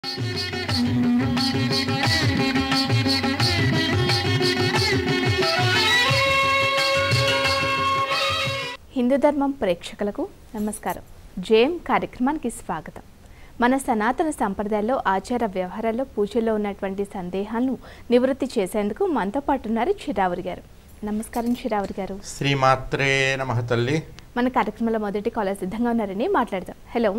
హిందూ ధర్మం ప్రేక్షకులకు నమస్కారం. జేఎం కార్యక్రమానికి స్వాగతం. మన సనాతన సంప్రదాయాల్లో ఆచార వ్యవహారాల్లో పూజల్లో ఉన్నటువంటి సందేహాలను నివృత్తి చేసేందుకు మనతో పాటు ఉన్నారు చిరావురి గారు. నమస్కారం చిరావురి గారు. శ్రీమాత్రే నమః తల్లి. మన కార్యక్రమంలో మొదటి కాలర్ సిద్ధంగా ఉన్నారని మాట్లాడదాం. హలో,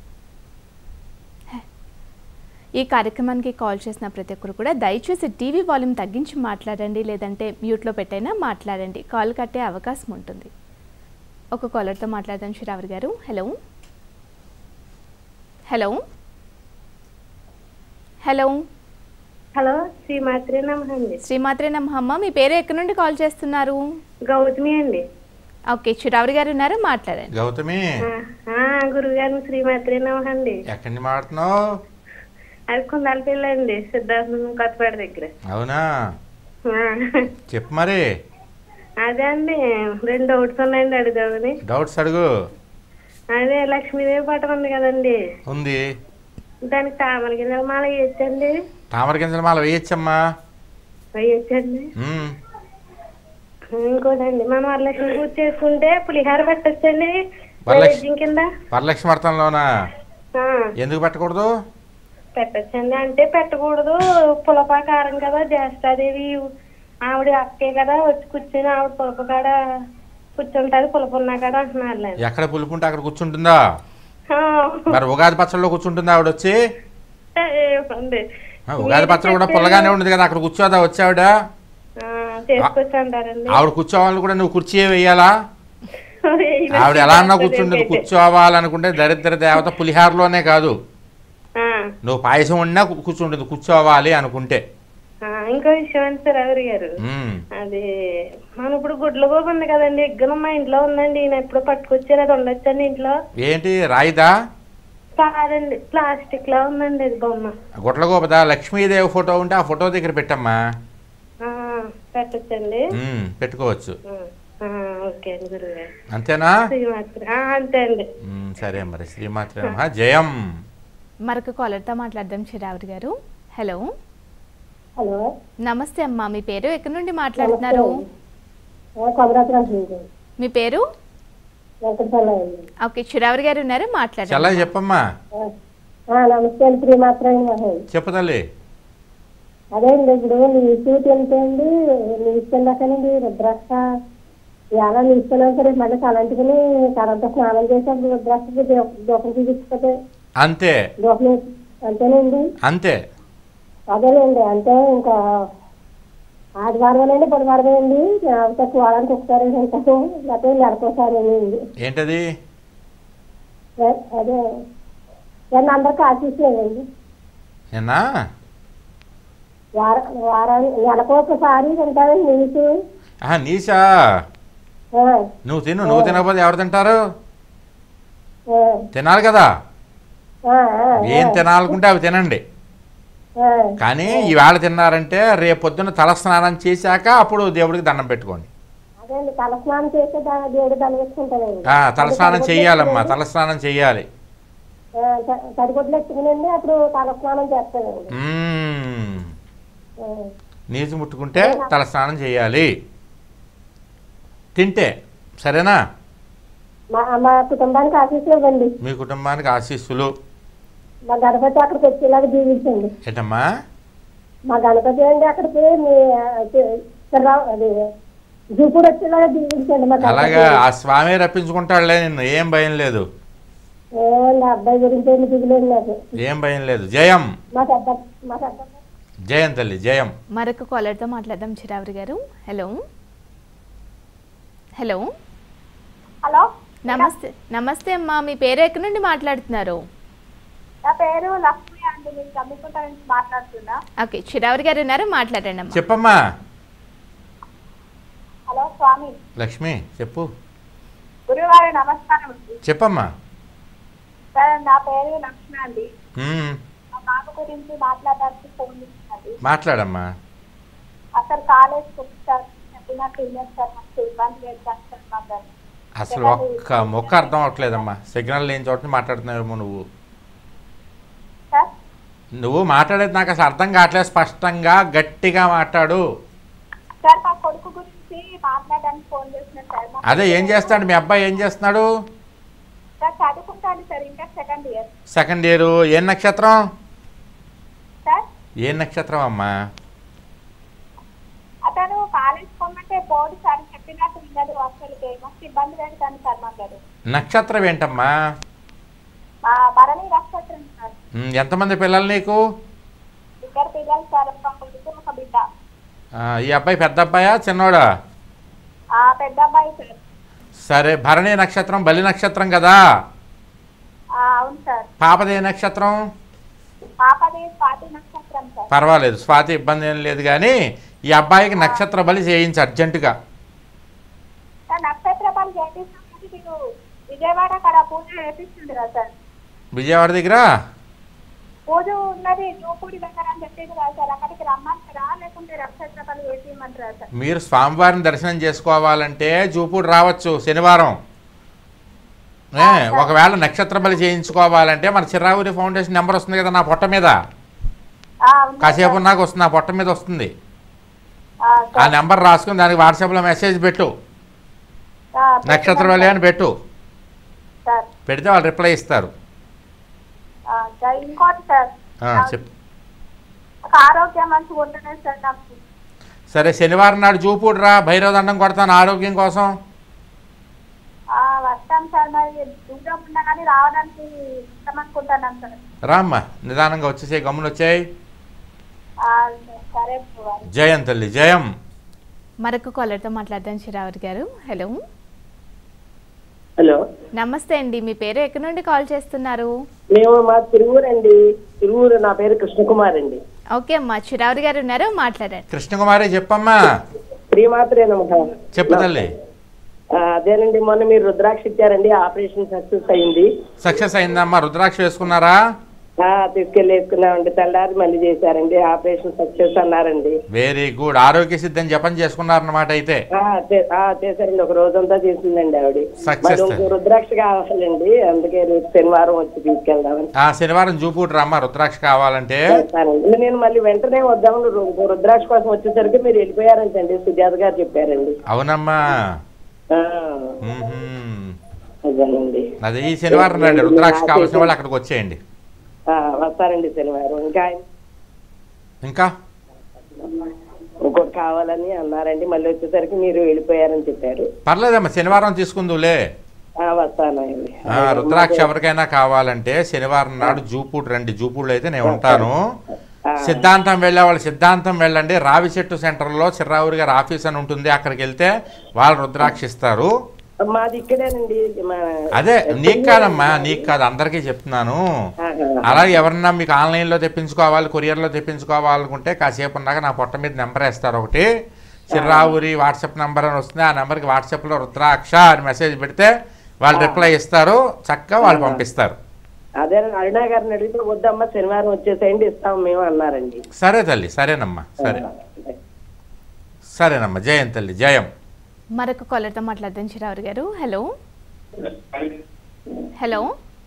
ఈ కార్యక్రమానికి కాల్ చేసిన ప్రతి ఒక్కరు కూడా దయచేసి టీవీ వాల్యూమ్ తగ్గించి మాట్లాడండి, లేదంటే మ్యూట్లో పెట్టైనా మాట్లాడండి. కాల్ కట్టే అవకాశం ఉంటుంది. ఒక కాలర్తో మాట్లాడదాం చిరావురి గారు. హలో హలో హలో హలో, శ్రీమాత్రే నమః అండి. శ్రీమాత్రే నమః అమ్మ. మీ పేరు ఎక్కడి నుండి కాల్ చేస్తున్నారు? గౌతమి అండి. ఓకే, చిరావురి గారు ఉన్నారు, మాట్లాడండి. గౌతమి, గురుగారు శ్రీమాత్రే నమః అండి. ఎక్కడి నుంచి మాట్లాడుతున్నావు? అది కొందాలపల్లి అండి, సిద్ధార్థం కొత్తపేట దగ్గర. అవునా, చెప్పు మరి. అదే అండి, 2 డౌట్స్ ఉన్నాయండి అడుగుదామని. డౌట్స్ అడుగు. అదే లక్ష్మీదేవి పటం ఉంది కదండి, ఉంది. దానికి తామర గింజల మాల వేయచ్చండి? తామర గింజల మాల వేయచ్చమ్మా. వేయచ్చండి. ఇంకోటండి, మనం వరలక్ష్మి పూజ చేసుకుంటే పులిహార పెట్టచ్చండి నైవేద్యం కింద? వరలక్ష్మి వ్రతంలోనా? ఎందుకు పెట్టకూడదు? పెట్టచ్చండి. అంటే పెట్టకూడదు, పులపాకారం కదా, జ్యేష్ఠాదేవి ఆవిడ అక్కే కదా, వచ్చి కూర్చొని ఆవిడ పులప కాడ కూర్చుంటది, పులప ఉన్నా కదా అంటున్నారు. ఎక్కడ పులుపు ఉంటే అక్కడ కూర్చుంటుందా? మరి ఉగాది పచ్చడిలో కూర్చుంటుందా ఆవిడ వచ్చి? ఉగాది పచ్చడి కూడా పుల్లగానే ఉండదు కదా, అక్కడ కూర్చోదా వచ్చి ఆవిడ? ఆవిడ కూర్చోవాలని కూడా నువ్వు కుర్చీ వేయాలా? ఆవిడ ఎలా అన్నా కూర్చుంటుంది. కూర్చోవాలనుకుంటే దరిద్ర దేవత పులిహారలోనే కాదు, నువ్వు పాయసం ఉన్నా కూర్చుంటుంది కూర్చోవాలి అనుకుంటే. ఇంకో విషయం అండి సార్ గారు, అది మనం ఇప్పుడు గుడ్ల గోపు ఉంది కదండి, ఎగ్గున మా ఇంట్లో ఉందండి, ఈయన ఎప్పుడు పట్టుకొచ్చారు, అది ఉండొచ్చండి ఇంట్లో? ఏంటి రాయిదా? కాదండి, ప్లాస్టిక్ లా ఉందండి అది బొమ్మ. గుడ్ల గోపదా? లక్ష్మీదేవి ఫోటో ఉంటే ఆ ఫోటో దగ్గర పెట్టమ్మా. పెట్టచ్చండి? పెట్టుకోవచ్చు. ఓకే అండి గురుగారు. అంతేనా? అంతే అండి. సరే మరి, శ్రీమాత్రే నమః. జయం. మరొక కాలర్తో మాట్లాడదాం చిరావురి గారు. హలో హలో, నమస్తే అమ్మా. మీ పేరు ఎక్కడి నుండి మాట్లాడుతున్నారు? మీ పేరు? ఓకే, చిరావురి గారు ఉన్నారు, మాట్లాడండి. చెప్పమ్మా. నమస్తే, శ్రీమాత్రే చెప్పు తల్లి. అదే అండి, ఇప్పుడు నీ సూట్ ఎంత అండి? నీ ఇష్టండి రుద్రాక్ష ఎలా నీ ఇష్టం సరే, మళ్ళీ తలంటుకుని తలంతా స్నానం చేసి రుద్రాక్షకి దూపం చూపించుకోతే అంతే. దూపం అంతేనండి? అంతే. అదేనండి, అంటే ఇంకా ఆదివారం అండి, బుధవారం అండి, వారానికి ఒకసారి ఉంటాను, లేకపోతే నెలకోసారి అండి. ఏంటది? అదే అందరికి ఆశించలేదండి. వారానికి నెలకోసారి తింటానండి నీసు. నీసా? నువ్వు తిను. నువ్వు తినకపోతే ఎవరు తింటారు? తినాలి కదా. ఏం తినాలనుకుంటే అవి తినండి, కానీ ఈవేళ తిన్నారంటే రేపు పొద్దున్న తలస్నానం చేశాక అప్పుడు దేవుడికి దండం పెట్టుకోండి. తలస్నానం చెయ్యాలమ్మా, తలస్నానం చెయ్యాలి. నీచు ముట్టుకుంటే తలస్నానం చెయ్యాలి, తింటే. సరేనా? మీ కుటుంబానికి ఆశీస్సులు. మా గణపతి అక్కడికి వచ్చేలాగా దీవించండి. ఏంటమ్మా? మా గణపతి అండి అక్కడికి జూపూడు వచ్చేలాగా దీవించండి. అలాగా ఆ స్వామి రప్పించుకుంటాడులే నిన్ను, ఏం భయం లేదు. అబ్బాయి గురించి ఏమి దిగులేదు నాకు, ఏం భయం లేదు. జయం. మా జయం తల్లి, జయం. మరొక కాలర్తో మాట్లాడదాం చిరావురి గారు. హలో హలో హలో, నమస్తే. నమస్తే అమ్మా. మీ పేరు ఎక్కడి నుండి మాట్లాడుతున్నారు? నా పేరు లక్ష్మి అండి, నేను కమ్మికుంట నుంచి మాట్లాడుతున్నా. ఓకే, చిరావురి గారు ఉన్నారు, మాట్లాడండి అమ్మా. చెప్పమ్మా. హలో స్వామి. లక్ష్మి చెప్పు. గురువారు నమస్కారం. చెప్పమ్మా. సార్, నా పేరు లక్ష్మి అండి. మా బాబు గురించి మాట్లాడడానికి ఫోన్ చేసినది. మాట్లాడమ్మా. అసలు కాలేజ్ చెప్పినట్టు ఇబ్బంది లేదు. అసలు ఒక్క మొక్క అర్థం అవట్లేదమ్మా. సిగ్నల్ లేని చోట మాట్లాడుతున్నావేమో నువ్వు. నువ్వు మాట్లాడేది నాకు అసలు అర్థం కావట్లేదు. స్పష్టంగా గట్టిగా మాట్లాడు. సార్ మా కొడుకు గురించి మాట్లాడడానికి ఫోన్ చేస్తున్నాను సార్. అదే ఏం చేస్తాడు మీ అబ్బాయి? ఏం చేస్తున్నాడు? సార్ చదువుకుంటాను సార్, ఇంకా సెకండ్ ఇయర్. Second year. ఏ నక్షత్రం? సార్ ఏ నక్షత్రం అమ్మా? అతను కాలేజ్ పోమంటే బోర్డు సార్ చెప్పినట్టు వినదు, అసలుకి మస్తు ఇబ్బంది పెడతాను సార్ మాకు. నక్షత్రం ఏంటమ్మా? భరణి నక్షత్రం సార్. ఎంతమంది పిల్లలు నీకు? 2 పిల్లలు సార్, ఒక కొడుకు ఒక బిడ్డ. ఈ అబ్బాయి పెద్ద అబ్బాయా చిన్నోడా? పెద్ద అబ్బాయి సార్. సరే, భరణి నక్షత్రం బలి నక్షత్రం కదా? అవును సార్. పాపది ఏ నక్షత్రం? పాపది స్వాతి నక్షత్రం సార్. పర్వాలేదు, స్వాతి ఇబ్బంది ఏం లేదు. కానీ ఈ అబ్బాయికి నక్షత్ర బలి చేయించు అర్జెంటుగా. నక్షత్ర బలి చేపిస్తాం, మీరు విజయవాడ అక్కడ పూజ చేపిస్తుంది కదా సార్? విజయవాడ దగ్గర పూజ ఉన్నది జూపూడి దగ్గర అని చెప్పేది కదా సార్, అక్కడికి రమ్మంటారా లేకుంటే నక్షత్ర బలి చేపిమంటారా సార్? మీరు స్వామివారిని దర్శనం చేసుకోవాలంటే జూపూడి రావచ్చు శనివారం. ఒకవేళ నక్షత్ర బలి చేయించుకోవాలంటే మన చిర్రావూరి ఫౌండేషన్ నెంబర్ వస్తుంది కదా నా పొట్ట మీద, కాసేపు నాకు వస్తుంది, నా పొట్ట మీద వస్తుంది. ఆ నెంబర్ రాసుకుని దానికి వాట్సాప్లో మెసేజ్ పెట్టు, నక్షత్ర బలి అని పెట్టు. పెడితే వాళ్ళు రిప్లై ఇస్తారు. ఇంకోటి సార్, చెప్పు. ఆరోగ్యం మంచిగా ఉంటనే సార్ నాకు. సరే, శనివారం నాడు జూపూడి రా, భైరవ దండం కొడతాను ఆరోగ్యం కోసం. వస్తాం సార్, మరి దూరం ఉన్నా కానీ రావడానికి ఇష్టమనుకుంటున్నాం సార్. రామ్మా, నిదానంగా వచ్చేసే, గమ్మున వచ్చాయి. సరే, జయం తల్లి జయం. మరొక కాలర్తో మాట్లాడదాం చిరావరి గారు. హలో హలో, నమస్తే అండి. మీ పేరు ఎక్కడి నుండి కాల్ చేస్తున్నారు? మేము మా తిరువూరు అండి. తిరువూరు, నా పేరు కృష్ణకుమార్ అండి. ఓకే అమ్మా, చిరావరి గారు ఉన్నారు, మాట్లాడండి. కృష్ణకుమారి చెప్పమ్మా. శ్రీమాత్రేనమ్మా. చెప్పు తల్లి. అదేనండి, మొన్న మీరు రుద్రాక్ష ఇచ్చారండి, ఆపరేషన్ సక్సెస్ అయింది. సక్సెస్ అయిందమ్మా? రుద్రాక్ష వేసుకున్నారా? తీసుకెళ్ళి వేసుకున్నామండి. తెల్లారి మళ్ళీ చేశారండి, ఆపరేషన్ సక్సెస్ అన్నారండి. Very good. ఆరోగ్య సిద్ధం జపం చేసుకున్నారన్నమాట అయితే. చేశారండి, ఒక రోజంతా చేసిందండి ఆవిడ. సక్సెస్. రుద్రాక్ష కావాలండి, అందుకే రేపు శనివారం వచ్చి తీసుకెళ్దామని. శనివారం జూపూడి రామ్మా రుద్రాక్ష కావాలంటే. నేను మళ్ళీ వెంటనే వద్దామని రుద్రాక్ష కోసం వచ్చేసరికి మీరు వెళ్ళిపోయారంటండి, సుజాత గారు చెప్పారండి. అవునమ్మా. అదేనండి, అదే ఈ శనివారం రండి, రుద్రాక్ష కావాల్సిన వాళ్ళు అక్కడికి వచ్చేయండి. వస్తారండి శనివారం. ఇంకా ఇంకోటి కావాలని అన్నారండి, మళ్ళీ వచ్చేసరికి మీరు వెళ్ళిపోయారని చెప్పారు. పర్లేదమ్మా, శనివారం తీసుకుందులే. వస్తానండి. రుద్రాక్ష ఎవరికైనా కావాలంటే శనివారం నాడు జూపూడి రండి. జూపూడిలో అయితే నేను ఉంటాను. సిద్ధాంతం వెళ్ళే వాళ్ళు సిద్ధాంతం వెళ్ళండి. రావి చెట్టు సెంటర్లో చిర్రావూరి గారి ఆఫీస్ అని ఉంటుంది, అక్కడికి వెళ్తే వాళ్ళు రుద్రాక్ష ఇస్తారు. మాది ఇక్కడేనండి. అదే నీకు కాదమ్మా, నీకు కాదు, అందరికీ చెప్తున్నాను. అలాగే ఎవరన్నా మీకు ఆన్లైన్లో తెప్పించుకోవాలి, కొరియర్లో తెప్పించుకోవాలనుకుంటే కాసేపు ఉన్నాక నా పొట్ట మీద నెంబర్ వేస్తారు ఒకటి, చిర్రావూరి వాట్సాప్ నెంబర్ అని వస్తుంది. ఆ నెంబర్కి వాట్సాప్లో రుద్రాక్ష అని మెసేజ్ పెడితే వాళ్ళు రిప్లై ఇస్తారు, చక్కగా వాళ్ళు పంపిస్తారు. అదే అరుణా గారిని అడిగితే వద్దమ్మా శనివారం వచ్చేసేయండి ఇస్తాము మేము అన్నారండి. సరే తల్లి, సరేనమ్మా, సరే సరేనమ్మా. జయం తల్లి జయం. మరొక కాలర్తో మాట్లాడదాం చిరావరి గారు. హలో హలో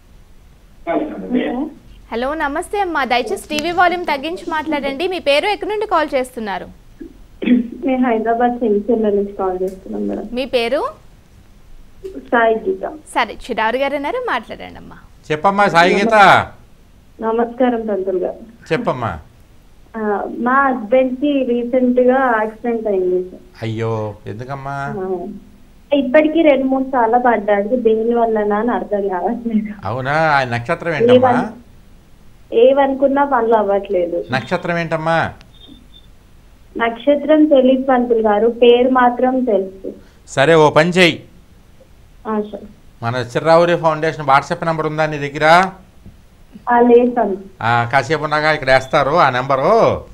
హలో, నమస్తే అమ్మా. దయచేసి టీవీ వాల్యూమ్ తగ్గించి మాట్లాడండి. మీ పేరు ఎక్కడి నుండి కాల్ చేస్తున్నారు? నేను హైదరాబాద్ సెంచర్ల నుంచి కాల్ చేస్తున్నాను మేడం. మీ పేరు? సాయి గీత. సరే, చిరావరి గారు అన్నారు, మాట్లాడండి అమ్మా. చెప్పమ్మా సాయి గీత. నమస్కారం పంతులు గారు. చెప్పమ్మా. మా హస్బెండ్ కి రీసెంట్ గా యాక్సిడెంట్ అయింది. అయ్యో, ఎందుకమ్మా? ఇప్పటికి 2-3 సార్లు పడ్డాడు, దేని వల్ల అని అర్థం కావట్లేదు. అవునా? ఆయన నక్షత్రం ఏంటమ్మా? ఏవనుకున్నా పనులు అవ్వట్లేదు. నక్షత్రం ఏంటమ్మా? నక్షత్రం తెలియదు పంతులు గారు, పేరు మాత్రం తెలుసు. సరే, ఓ పని చెయ్యి. మన చిర్రావూరి ఫౌండేషన్ వాట్సాప్ నెంబర్ ఉందా నీ దగ్గర? కాసేపు ఉన్నాగా ఇక్కడ వేస్తారు ఆ నెంబరు.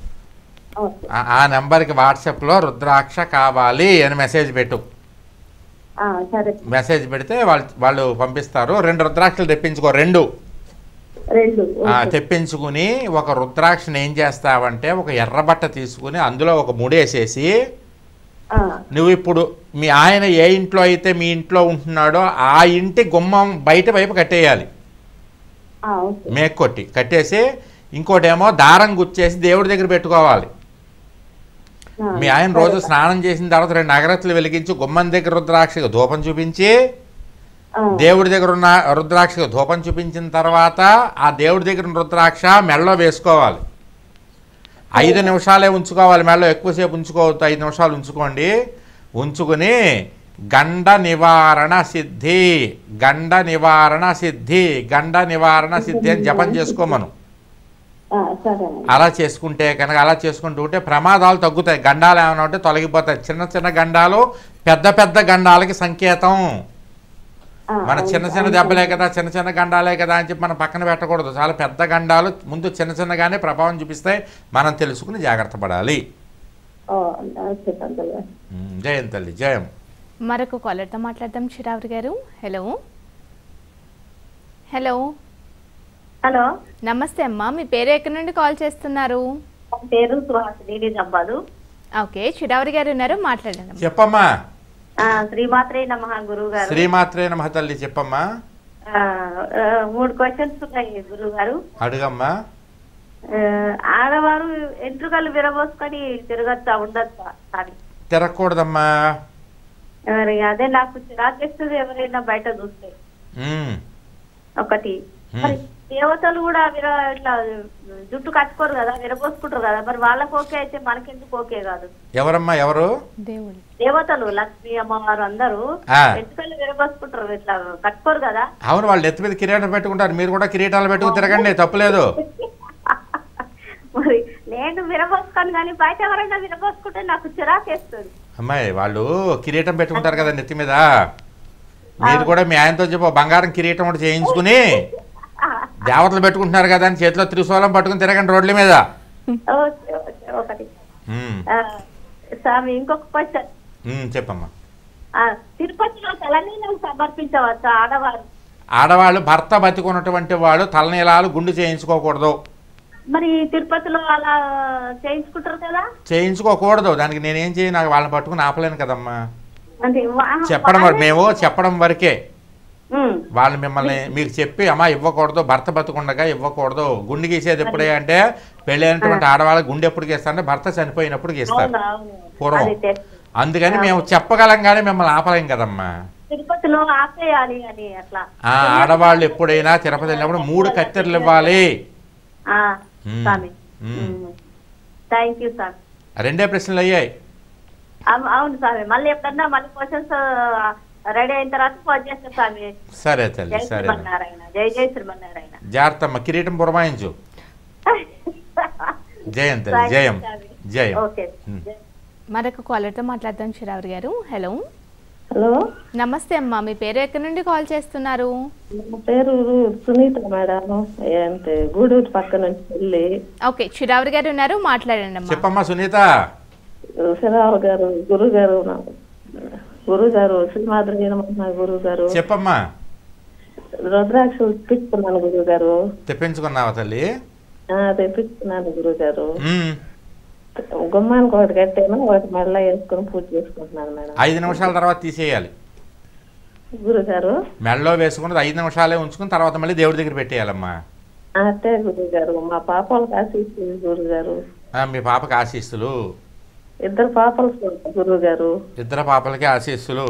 ఆ నెంబర్కి వాట్సాప్లో రుద్రాక్ష కావాలి అని మెసేజ్ పెట్టు. మెసేజ్ పెడితే వాళ్ళు పంపిస్తారు. 2 రుద్రాక్షలు తెప్పించుకో. 2 తెప్పించుకుని ఒక రుద్రాక్షని ఏం చేస్తావంటే ఒక ఎర్రబట్ట తీసుకుని అందులో ఒక ముడేసేసి నువ్వు ఇప్పుడు మీ ఆయన ఏ ఇంట్లో అయితే మీ ఇంట్లో ఉంటున్నాడో ఆ ఇంటి గుమ్మం బయట వైపు కట్టేయాలి. మేకొట్టి కట్టేసి ఇంకోటేమో దారం గుచ్చేసి దేవుడి దగ్గర పెట్టుకోవాలి. మీ ఆయన రోజు స్నానం చేసిన తర్వాత 2 అగరత్తులు వెలిగించి గుమ్మం దగ్గర రుద్రాక్షకు ధూపం చూపించి దేవుడి దగ్గర ఉన్న రుద్రాక్షకు ధూపం చూపించిన తర్వాత ఆ దేవుడి దగ్గర ఉన్న రుద్రాక్ష మెడలో వేసుకోవాలి. 5 నిమిషాలే ఉంచుకోవాలి, మెడలో ఎక్కువసేపు ఉంచుకోవద్దు, 5 నిమిషాలు ఉంచుకోండి. ఉంచుకుని గండ నివారణ సిద్ధి, గండ నివారణ సిద్ధి, గండ నివారణ సిద్ధి అని జపం చేసుకోమను. అలా చేసుకుంటే కనుక అలా చేసుకుంటూ ఉంటే ప్రమాదాలు తగ్గుతాయి. గండాలు ఏమైనా ఉంటే తొలగిపోతాయి. చిన్న చిన్న గండాలు పెద్ద పెద్ద గండాలకి సంకేతం. మన చిన్న చిన్న దెబ్బలే కదా, చిన్న చిన్న గండాలే కదా అని చెప్పి మనం పక్కన పెట్టకూడదు. చాలా పెద్ద గండాలు ముందు చిన్న చిన్నగానే ప్రభావం చూపిస్తాయి. మనం తెలుసుకుని జాగ్రత్త పడాలి. జయం తల్లి, జయం. మరొక కాలర్తో మాట్లాడదాం. చిరావరి గారు, హలో. హలో హలో, నమస్తే అమ్మా, మీ పేరు ఎక్కడి నుండి కాల్ చేస్తున్నారు? పేరు సుహాసిని జంబాలు. ఓకే, చిరావరి గారు ఉన్నారు, మాట్లాడండి. చెప్పమ్మా. శ్రీమాత్రే నమః గురువు గారు. శ్రీమాత్రే నమః తల్లి, చెప్పమ్మా. 3 క్వశ్చన్స్ ఉన్నాయి గురువు గారు. అడుగమ్మా. ఆడవారు ఎంట్రుకలు విరబోసుకొని తిరగచ్చా ఉండొచ్చా? అని తిరగకూడదమ్మా. మరి అదే నాకు చిరాకేస్తుంది ఎవరైనా బయట చూస్తే. ఒకటి మరి దేవతలు కూడా ఇట్లా జుట్టు కట్టుకోరు కదా, విరబోసుకుంటారు కదా, మరి వాళ్ళకి ఓకే అయితే మనకెందుకు ఓకే కాదు? ఎవరమ్మా? ఎవరు? దేవతలు, లక్ష్మీ అమ్మవారు అందరూ ఎంట్రుకలు విరబోసుకుంటారు, ఇట్లా కట్టుకోరు కదా. అవును, వాళ్ళు నెత్తి మీద కిరీటం పెట్టుకుంటారు, మీరు కూడా కిరీటాలు పెట్టుకుని తిరగండి, తప్పులేదు. మరి నేను విరబోసుకొని కానీ బయట ఎవరైనా విరబోసుకుంటే నాకు చిరాకేస్తుంది. అమ్మాయి, వాళ్ళు కిరీటం పెట్టుకుంటారు కదా నెత్తి మీద, మీరు కూడా మీ ఆయనతో చెప్పు బంగారం కిరీటం కూడా చేయించుకుని దేవతలు పెట్టుకుంటున్నారు కదా అని చేతిలో త్రిశూలం పట్టుకుని తిరగండి రోడ్ల మీద. ఒకటి స్వామి, ఇంకొక క్వశ్చన్ చెప్పమ్మా. తిరుపతిలో తలనీలం సమర్పించవచ్చా ఆడవారు? ఆడవాళ్ళు భర్త బతికున్నటువంటి వాడు తలనీలాలు గుండు చేయించుకోకూడదు. మరి తిరుపతిలో అలా చేయించుకుంటారు కదా? చేయించుకోకూడదు, దానికి నేనేం చేయను, నాకు వాళ్ళని పట్టుకుని ఆపలేను కదమ్మా. చెప్పడం మేము చెప్పడం వరకే. వాళ్ళు మిమ్మల్ని మీకు చెప్పి అమ్మా ఇవ్వకూడదు, భర్త బతుకుండగా ఇవ్వకూడదు. గుండె గీసేది ఎప్పుడే అంటే పెళ్ళైనటువంటి ఆడవాళ్ళకి గుండె ఎప్పుడు గీస్తారంటే భర్త చనిపోయినప్పుడు గీస్తారు పూర్వం. అందుకని మేము చెప్పగలం కానీ మిమ్మల్ని ఆపలేం కదమ్మా. తిరుపతిలో ఆపేయాలి అని అట్లా. ఆడవాళ్ళు ఎప్పుడైనా తిరుపతి వెళ్ళినప్పుడు 3 కత్తెరలు ఇవ్వాలి. Thank you sir. 2 ప్రశ్నలు అయ్యాయి. అవును స్వామి, మళ్ళీ ఎప్పుడన్నా మళ్ళీ క్వశ్చన్స్ రెడీ అయిన తర్వాత ఫోన్ చేస్తాను స్వామి. సరే తల్లి, సరే. జై జై శ్రీమన్నారాయణ. జాగ్రత్తమ్మ, కిరీటం పురమాయించు. జయం తల్లి, జయం జయం. మరొక కాలర్తో మాట్లాడదాం. చిరావరి గారు, హలో. హలో, నమస్తే అమ్మా, మీ పేరు ఎక్కడి నుండి కాల్ చేస్తున్నారు? నా పేరు సునీత మేడం, గూడూరు పక్క నుంచి వెళ్ళి. ఓకే, చిరావరి గారు ఉన్నారు, మాట్లాడండి అమ్మా. చెప్పమ్మా సునీత. శిరావు గారు, గురుగారు, గురుగారు శ్రీమాద్రి గురువు గారు. చెప్పమ్మా. రుద్రాక్షలు తెప్పించుకున్నాను గురుగారు. తెప్పించుకున్నావా తల్లి? తెప్పించుకున్నాను గురుగారు. గుమ్మానికి ఒకటి కట్టాను, ఒకటి మళ్ళీ వేసుకుని పూజ చేసుకుంటున్నాను మేడం. 5 నిమిషాల తర్వాత తీసేయాలి గురుగారు. మెడలో వేసుకున్నది 5 నిమిషాలే ఉంచుకుని తర్వాత మళ్ళీ దేవుడి దగ్గర పెట్టేయాలమ్మా. అంతే గురుగారు. మా పాప వాళ్ళకి ఆశీస్సులు గురుగారు. మీ పాపకి ఆశీస్సులు. 2 పాపలు గురువు గారు. 2 పాపలకి ఆశీస్సులు.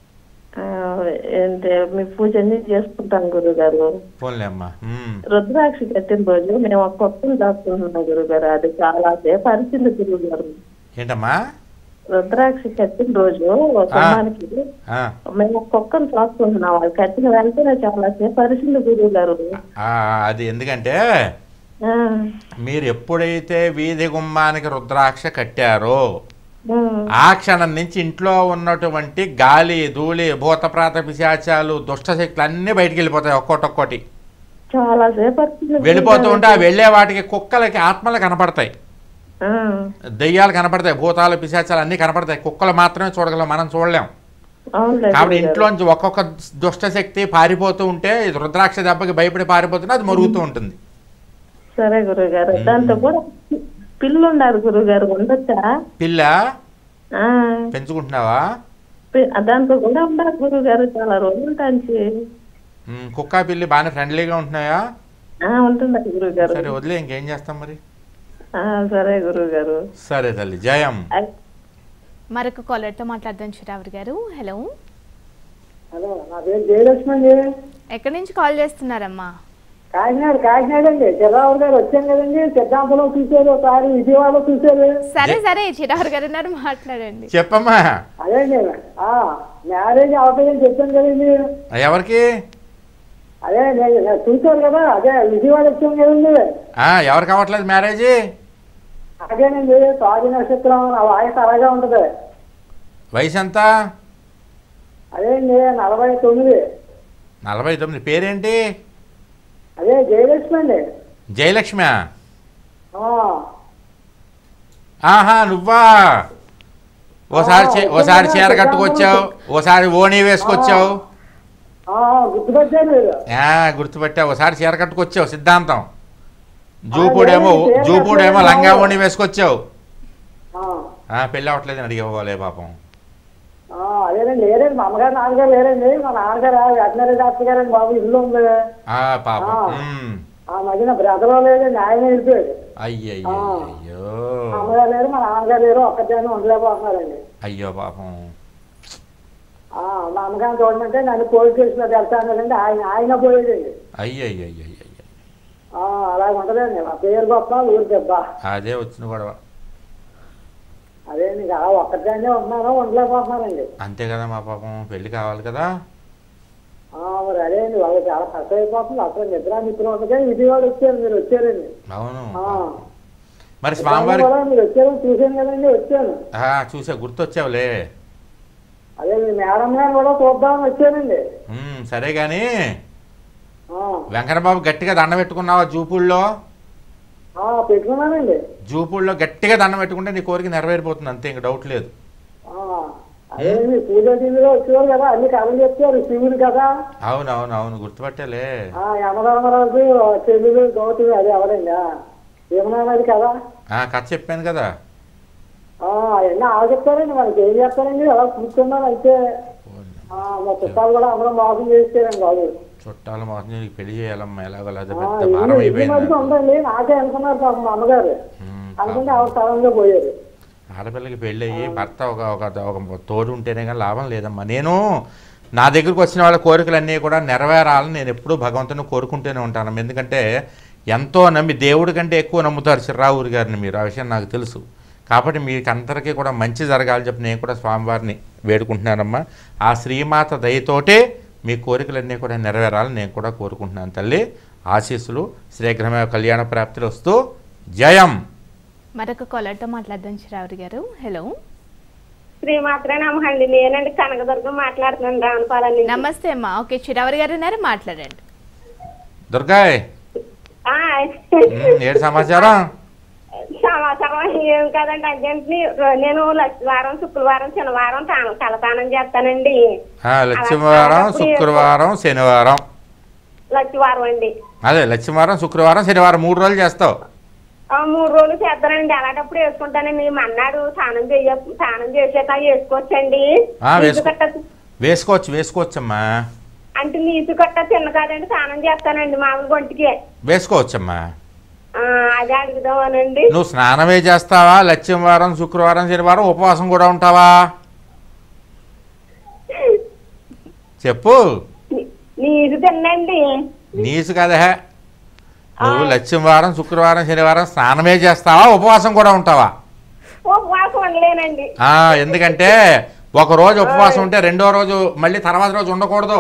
మీ పూజ అన్ని చేసుకుంటాం గురువు గారు. పోన్లే అమ్మా. రుద్రాక్ష కట్టిన రోజు మేము ఒక కుక్కను దాచుకుంటున్నాం గురువు గారు. అది చాలా సేపు అరిచింది గురువు గారు. ఏంటమ్మా? రుద్రాక్ష కట్టిన రోజు కుమ్మానికి మేము ఒక కుక్కను దాచుకుంటున్నాం. అది కట్టిన వెంటనే చాలా సేపు అరిచింది గురువు గారు. అది ఎందుకంటే మీరు ఎప్పుడైతే వీధి గుమ్మానికి రుద్రాక్ష కట్టారో ఆ క్షణం నుంచి ఇంట్లో ఉన్నటువంటి గాలి, ధూళి, భూతప్రాత పిశాచాలు, దుష్టశక్తులు అన్నీ బయటికి వెళ్ళిపోతాయి. ఒక్కోటి చాలా సేపు వెళ్ళిపోతూ ఉంటే ఆ వెళ్ళే వాటికి కుక్కలకి ఆత్మలు కనపడతాయి, దెయ్యాలు కనపడతాయి, భూతాలు పిశాచాలు అన్నీ కనపడతాయి. కుక్కలు మాత్రమే చూడగలం, మనం చూడలేం. కాబట్టి ఇంట్లోంచి ఒక్కొక్క దుష్టశక్తి పారిపోతూ ఉంటే రుద్రాక్ష దెబ్బకి భయపడి పారిపోతుంటే అది మరుగుతూ ఉంటుంది. సరే గురుగారు. దాంతో కూడా పిల్లు ఉండాలి గురుగారు, ఉండొచ్చా? పిల్ల పెంచుకుంటున్నావా? దాంతో కూడా ఉండాలి గురుగారు, చాలా రోజుల నుంచి. కుక్క పిల్లి బాగానే ఫ్రెండ్లీగా ఉంటున్నాయా? ఉంటుంది గురువు గారు. సరే వదిలే, ఇంకేం చేస్తాం మరి. సరే గురువు గారు. సరే తల్లి, జయం. మరొక కాలర్తో మాట్లాడదాం చిరావరి గారు. హలో. హలో, నా పేరు జయలక్ష్మి అండి. ఎక్కడి నుంచి కాల్ చేస్తున్నారమ్మా? కాకినాడ అండి. చిరావరి గారు వచ్చాం కదండి, సిద్ధాంతంలో చూసారు, ఒకసారి విజయవాడలో చూసారు. సరే సరే, చిరావరి గారు ఉన్నారు, మాట్లాడండి. చెప్పమ్మా. అదేండి మ్యారేజ్ అవుతాయని చెప్పాను కదండి. ఎవరికి? అదే చూసారు కదా, అదే విజయవాడ వచ్చాం కదండి. ఎవరికి అవ్వట్లేదు మ్యారేజ్? అదేనండి, తాజు నక్షత్రం. ఆ వాయిస్ అలాగే ఉంటది. వయసు ఎంత? అదేండి 49. 49. పేరేంటి? అదే జయలక్ష్మి అండి. జయలక్ష్మి. ఆహా, నువ్వా? ఓసారి చీర కట్టుకొచ్చావు, ఓసారి ఓణీ వేసుకొచ్చావు. గుర్తుపట్టారు మీరు. గుర్తుపెట్టావు. ఒకసారి చీర కట్టుకొచ్చావు సిద్ధాంతం. జూపూడేమో లంగా ఓణి వేసుకొచ్చావు. పెళ్ళి అవ్వట్లేదని అడిగేవాళ్ళే పాపం. అదేనండి, లేరండి. మా అమ్మగారు నాన్నగారు లేరండి. మా నాన్నగారు వెటనరీ డాక్టర్ గారండి బాబు. ఇల్లు ఉంది పాపం. ఆ మధ్యన బ్రదర్ లేదండి, ఆయన వెళ్ళిపోయాడు. అయ్యో. మా అమ్మగారు లేరు, మా నాన్నగారు లేరు. ఒక్కదాన్ని ఉండలేకపోతున్నారండి. అయ్యో పాపం. మా అమ్మగారిని చూడమంటే నన్ను పోలీస్ స్టేషన్లో వెళ్తానండి. ఆయన పోయేదండి. అయ్యో. అలా ఉంటదండి. మా పేరు గొప్ప, ఊరు దెబ్బ. అదే వచ్చిన గొడవ. అదే నీకు అలా ఒక్కదాన్నే ఉంటున్నాను, ఉండలేకపోతున్నానండి. అంతే కదా మా పాపం, పెళ్లి కావాలి కదా. మరి అదే అండి, వాళ్ళు చాలా కష్టం అయిపోతుంది. అసలు నిద్ర నిద్ర ఉండగా విజయవాడ వచ్చారు, మీరు వచ్చారండి. అవును. మరి స్వామివారి మీరు వచ్చారని చూసాను కదండి, వచ్చాను. చూసా, గుర్తొచ్చావులే. అదే మీ మేడం గారు కూడా చూద్దామని వచ్చానండి. సరే గాని వెంకటబాబు గట్టిగా దండ పెట్టుకున్నావా జూపూళ్ళలో? పెట్టుకున్నానండి. జూపూళ్ళలో గట్టిగా దండ పెట్టుకుంటే నీ కోరిక నెరవేరిపోతుంది, అంతే, ఇంక డౌట్ లేదు. అదే పూజ టీవీలో వచ్చేవారు కదా, అన్ని కథలు చెప్తారు, శివుడు కదా. అవును, గుర్తుపట్టాలే. యమధర్మరాజు చెల్లుడు గౌతమి, అది ఎవరండి యమునా నది కదా. కథ చెప్పాను కదా. అవన్నీ ఆవు చెప్తారండి, మనకి ఏం చెప్తారండి. అలా కూర్చున్నాను అయితే. మా చుట్టాలు కూడా అందరూ మోసం చేస్తారండి బాబు. చుట్టాలు మోసం చేసి పెళ్లి చేయాలమ్మా, ఎలాగోలా పెద్ద భారం అయిపోయింది. ఉందండి, నాకే అనుకున్నారు పాపం మా అమ్మగారు. అనుకుంటే ఆవిడ సడన్గా పోయారు. ఆడపిల్లకి పెళ్ళి అయ్యి భర్త ఒక తోడు ఉంటేనే కానీ లాభం లేదమ్మా. నేను నా దగ్గరకు వచ్చిన వాళ్ళ కోరికలన్నీ కూడా నెరవేరాలని నేను ఎప్పుడూ భగవంతుని కోరుకుంటూనే ఉంటాను. ఎందుకంటే ఎంతో నమ్మి, దేవుడి కంటే ఎక్కువ నమ్ముతారు చిర్రావూరి గారిని మీరు, ఆ విషయం నాకు తెలుసు. కాబట్టి మీకు అందరికీ కూడా మంచి జరగాలని చెప్పి నేను కూడా స్వామివారిని వేడుకుంటున్నానమ్మా. ఆ శ్రీమాత దయతోటే మీ కోరికలన్నీ కూడా నెరవేరాలని నేను కూడా కోరుకుంటున్నాను తల్లి. ఆశీస్సులు, శీఘ్రమే కళ్యాణ ప్రాప్తిలో వస్తూ జయం. మరొక కాలర్తో మాట్లాడదాం చిరావరి గారు. హలో. శ్రీమాత్రే నమహండి, నేనండి కనకదుర్గం మాట్లాడుతున్నాను, రావులపాలెం. నమస్తే అమ్మా. ఓకే, చిరావరి గారు ఉన్నారు, మాట్లాడండి. దుర్గాయ్, ఏంటి సమాచారం? సమాచారం ఏం కాదండి, అర్జెంట్ని నేను వారం శుక్రవారం శనివారం తలతానం చేస్తానండి. లక్ష్మీవారం శుక్రవారం శనివారం. లక్ష్మీవారం అండి. అదే లక్ష్మీవారం శుక్రవారం శనివారం 3 రోజులు చేస్తావు? 3 రోజులు చేస్తానండి. అలాంటప్పుడు వేసుకుంటానండి. అన్నాడు స్నానం చేసాక వేసుకోవచ్చండి. వేసుకోవచ్చమ్మా. అంటే నీసు కట్ట చిన్న కాదండి, స్నానం చేస్తానండి మామూలు ఒంటికి. వేసుకోవచ్చమ్మా. అదే అడుగుదామనండి. నువ్వు స్నానమే చేస్తావా? లక్ష్మీవారం శుక్రవారం శనివారం ఉపవాసం కూడా ఉంటావా? చెప్పు. నీసు తినండి. నీసు కదా. నువ్వు లక్ష్మీవారం శుక్రవారం శనివారం స్నానమే చేస్తావా, ఉపవాసం కూడా ఉంటావా? ఉపవాసం ఉండలేనండి. ఎందుకంటే ఒక రోజు ఉపవాసం ఉంటే రెండో రోజు మళ్ళీ తర్వాత రోజు ఉండకూడదు.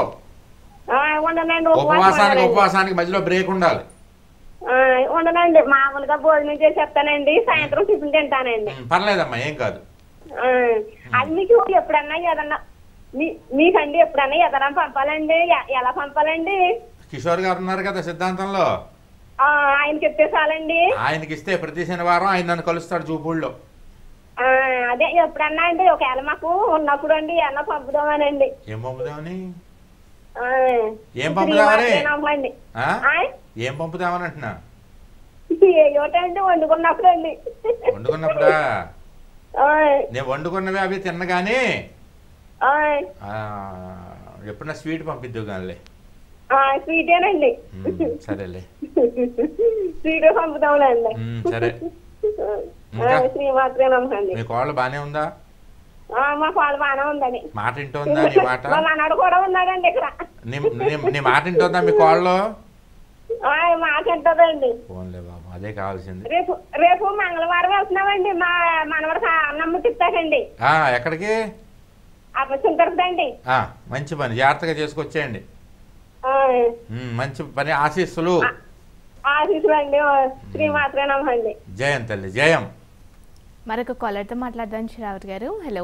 ఉపవాసానికి మధ్యలో బ్రేక్ ఉండాలి. ఉండనండి, మామూలుగా భోజనం చేసి చెప్తానండి, సాయంత్రం టిఫిన్ తింటానండి. పర్లేదమ్మా, ఏం కాదు. అది మీకు ఎప్పుడన్నా ఏదన్నా మీకండి ఎప్పుడన్నా ఏదన్నా పంపాలండి? ఎలా పంపాలండి? కిషోర్ గారు ఉన్నారు కదా సిద్ధాంతంలో, ఆయనకి ఇస్తే చాలండి. ఆయనకి ఇస్తే ప్రతి శనివారం ఆయన నన్ను కలుస్తాడు జూపూళ్ళలో. అదే ఎప్పుడన్నా అండి, ఒకవేళ మాకు ఉన్నప్పుడు అండి ఏమన్నా పంపుదామనండి. ఏం పంపుదామని? ఏం పంపుదామని ఏం పంపుదామని అంటున్నా? ఏటండి వండుకున్నప్పుడు అండి. వండుకున్నప్పుడా? నేను వండుకున్నవి అవి తిన్నగానే ఎప్పుడన్నా స్వీట్ పంపిద్దు కానీ. స్వీటేనండి. సరేలే, స్వీట్ పంపుతాంలేండి. సరే. శ్రీమాత్రే నమస్కారం. మీ కోళ్ళు బానే ఉందా? మా పాలు బాగానే ఉందండి. మాట వింటుందా నీ మాట? మా మనడు కూడా ఉన్నాడండి ఇక్కడ. నీ మాట వింటుందా మీ కోళ్ళు? మాట ఉంటుందండి. ఫోన్లే బాబు, అదే కావాల్సింది. రేపు మంగళవారం వెళ్తున్నామండి. మా మనవడు అన్నమ్మ తిప్పాకండి. ఎక్కడికి? చింతరదండి. మంచి పని, జాగ్రత్తగా చేసుకొచ్చేయండి. మంచి పని, ఆశీస్సులు. ఆశీస్సులు అండి. శ్రీమాత్రే నమస్కారం. జయం తల్లి, జయం. మరొక కాలర్తో మాట్లాడదాం చిరావతి గారు. Hello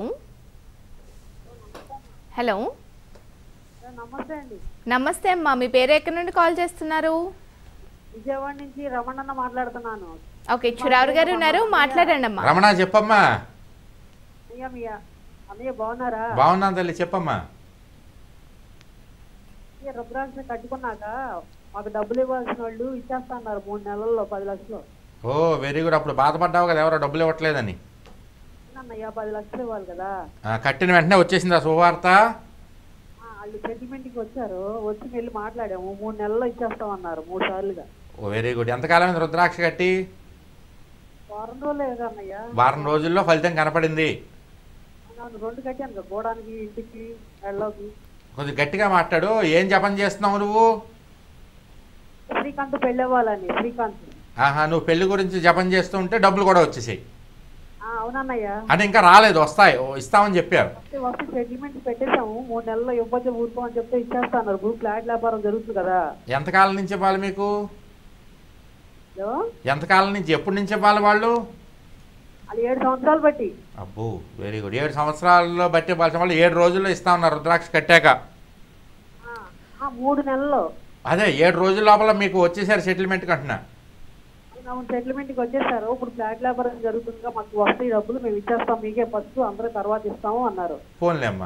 hello. నమస్తే అండి. నమస్తే అమ్మా, మీ పేరు ఎక్కడి నుండి కాల్ చేస్తున్నారు? విజయవాడ నుంచి రమణన్న మాట్లాడుతున్నాను. ఓకే, చిరావతి గారు ఉన్నారు, మాట్లాడండి అమ్మా. రమణ చెప్పమ్మా. అన్నయ్య బాగున్నారా? బాగున్నాను తల్లి, చెప్పమ్మా. రుద్రాక్ష కట్టుకున్నాక మాకు డబ్బులు ఇవ్వాల్సిన వాళ్ళు ఇచ్చేస్తా అన్నారు 3 నెలల్లో 10 లక్షలు. ఓ వెరీ గుడ్. అప్పుడు బాధపడ్డావు కదా ఎవరో డబ్బులు ఇవ్వట్లేదని. అన్నయ్య 10 లక్షలు ఇవ్వాలి కదా. కట్టిన వెంటనే వచ్చేసిందా శుభవార్త? వాళ్ళు సెటిల్మెంట్కి వచ్చారు, వచ్చి వెళ్ళి మాట్లాడాము. 3 నెలల్లో ఇచ్చేస్తామన్నారు 3 సార్లుగా. ఓ వెరీ గుడ్. ఎంతకాలం రుద్రాక్ష కట్టి? వారం రోజులే అన్నయ్య. వారం రోజుల్లో ఫలితం కనపడింది. 2 కట్టాను, గోడానికి, ఇంటికి, వెళ్ళకి. కొద్దిగా గట్టిగా మాట్లాడు. ఏం జపం చేస్తున్నావు నువ్వు? శ్రీకాంత్ పెళ్ళి అవ్వాలని. శ్రీకాంత్. నువ్వు పెళ్లి గురించి జపం చేస్తూ ఉంటే డబ్బులు కూడా వచ్చేసాయి. అవునన్నయ్య. అంటే ఇంకా రాలేదు, వస్తాయి, ఇస్తామని చెప్పారు. వస్తే సెటిల్మెంట్ పెట్టేసాము. 3 నెలల్లో ఇవ్వచ్చు ఊరుకోమని చెప్తే ఇచ్చేస్తాను. ఫ్లాట్ వ్యాపారం జరుగుతుంది కదా. ఎంతకాలం నుంచి ఇవ్వాలి మీకు? ఎంతకాలం నుంచి, ఎప్పటి నుంచి ఇవ్వాలి వాళ్ళు? అది 7 సంవత్సరాలు బట్టి. అబ్బో వెరీ గుడ్. 7 సంవత్సరాల్లో బట్టి ఇవ్వాల్సిన వాళ్ళు 7 రోజుల్లో ఇస్తా ఉన్నారు రుద్రాక్ష కట్టాక. 3 నెలల్లో. అదే 7 రోజుల లోపల మీకు వచ్చేసారు సెటిల్మెంట్ అంటున్నా. సెటిల్మెంట్కి వచ్చేసారు. ఇప్పుడు ఫ్లాట్ వ్యాపారం జరుగుతుందిగా, మాకు వస్తాయి డబ్బులు, మేము ఇచ్చేస్తాం, మీకే ఫస్ట్, అందరూ తర్వాత ఇస్తాము అన్నారు. ఫోన్లే అమ్మా.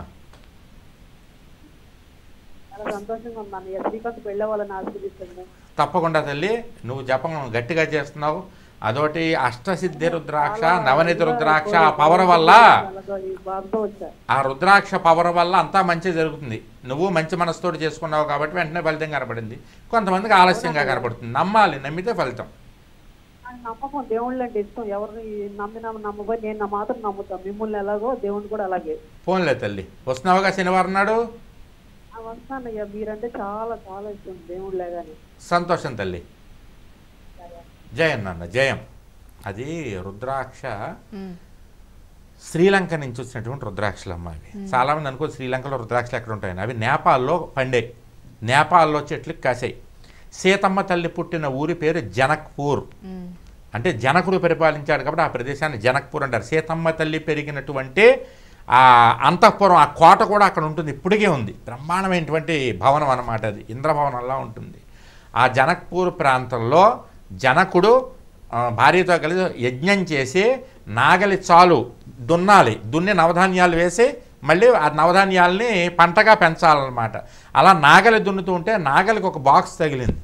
చాలా సంతోషంగా ఉన్నాను. శ్రీకాంత్ పెళ్ళే వాళ్ళని ఆశీర్వదిస్తుంది. తప్పకుండా తల్లి, నువ్వు జపం గట్టిగా చేస్తున్నావు. అదొకటి అష్టసిద్ధి రుద్రాక్ష, నవనీత రుద్రాక్ష పవర్ వల్ల, ఆ రుద్రాక్ష పవర్ వల్ల అంతా మంచి జరుగుతుంది. నువ్వు మంచి మనసుతోటి చేసుకున్నావు కాబట్టి వెంటనే ఫలితం కనపడింది. కొంతమందికి ఆలస్యంగా కనపడుతుంది. నమ్మాలి, నమ్మితే ఫలితం. నమ్మకం, దేవుళ్ళు అంటే ఇష్టం. ఎవరిని నమ్మబోయి నేను మాత్రం నమ్ముతాను. మిమ్మల్ని ఎలాగో దేవుని కూడా అలాగే. ఫోన్లే తల్లి. వస్తున్నావుగా శనివారం నాడు? వస్తానయ్యా. మీరంటే చాలా చాలా ఇష్టం దేవుళ్ళే కానీ. సంతోషం తల్లి. జయం నాన్న, జయం. అది రుద్రాక్ష శ్రీలంక నుంచి వచ్చినటువంటి రుద్రాక్షలు అమ్మ. అవి చాలామంది అనుకో శ్రీలంకలో రుద్రాక్షలు ఎక్కడ ఉంటాయని. అవి నేపాల్లో పండాయి, నేపాల్లో చెట్లకు కాసాయి. సీతమ్మ తల్లి పుట్టిన ఊరి పేరు జనక్పూర్. అంటే జనకుడు పరిపాలించాడు కాబట్టి ఆ ప్రదేశాన్ని జనక్పూర్ అంటారు. సీతమ్మ తల్లి పెరిగినటువంటి ఆ అంతఃపురం, ఆ కోట కూడా అక్కడ ఉంటుంది, ఇప్పటికే ఉంది. బ్రహ్మాండమైనటువంటి భవనం అన్నమాట. అది ఇంద్రభవనంలా ఉంటుంది. ఆ జనక్పూర్ ప్రాంతంలో జనకుడు భార్యతో కలిసి యజ్ఞం చేసి నాగలి చాలు దున్ని నవధాన్యాలు వేసి మళ్ళీ ఆ నవధాన్యాలని పంటగా పెంచాలన్నమాట. అలా నాగలి దున్నుతూ ఉంటే నాగలికి ఒక బాక్స్ తగిలింది,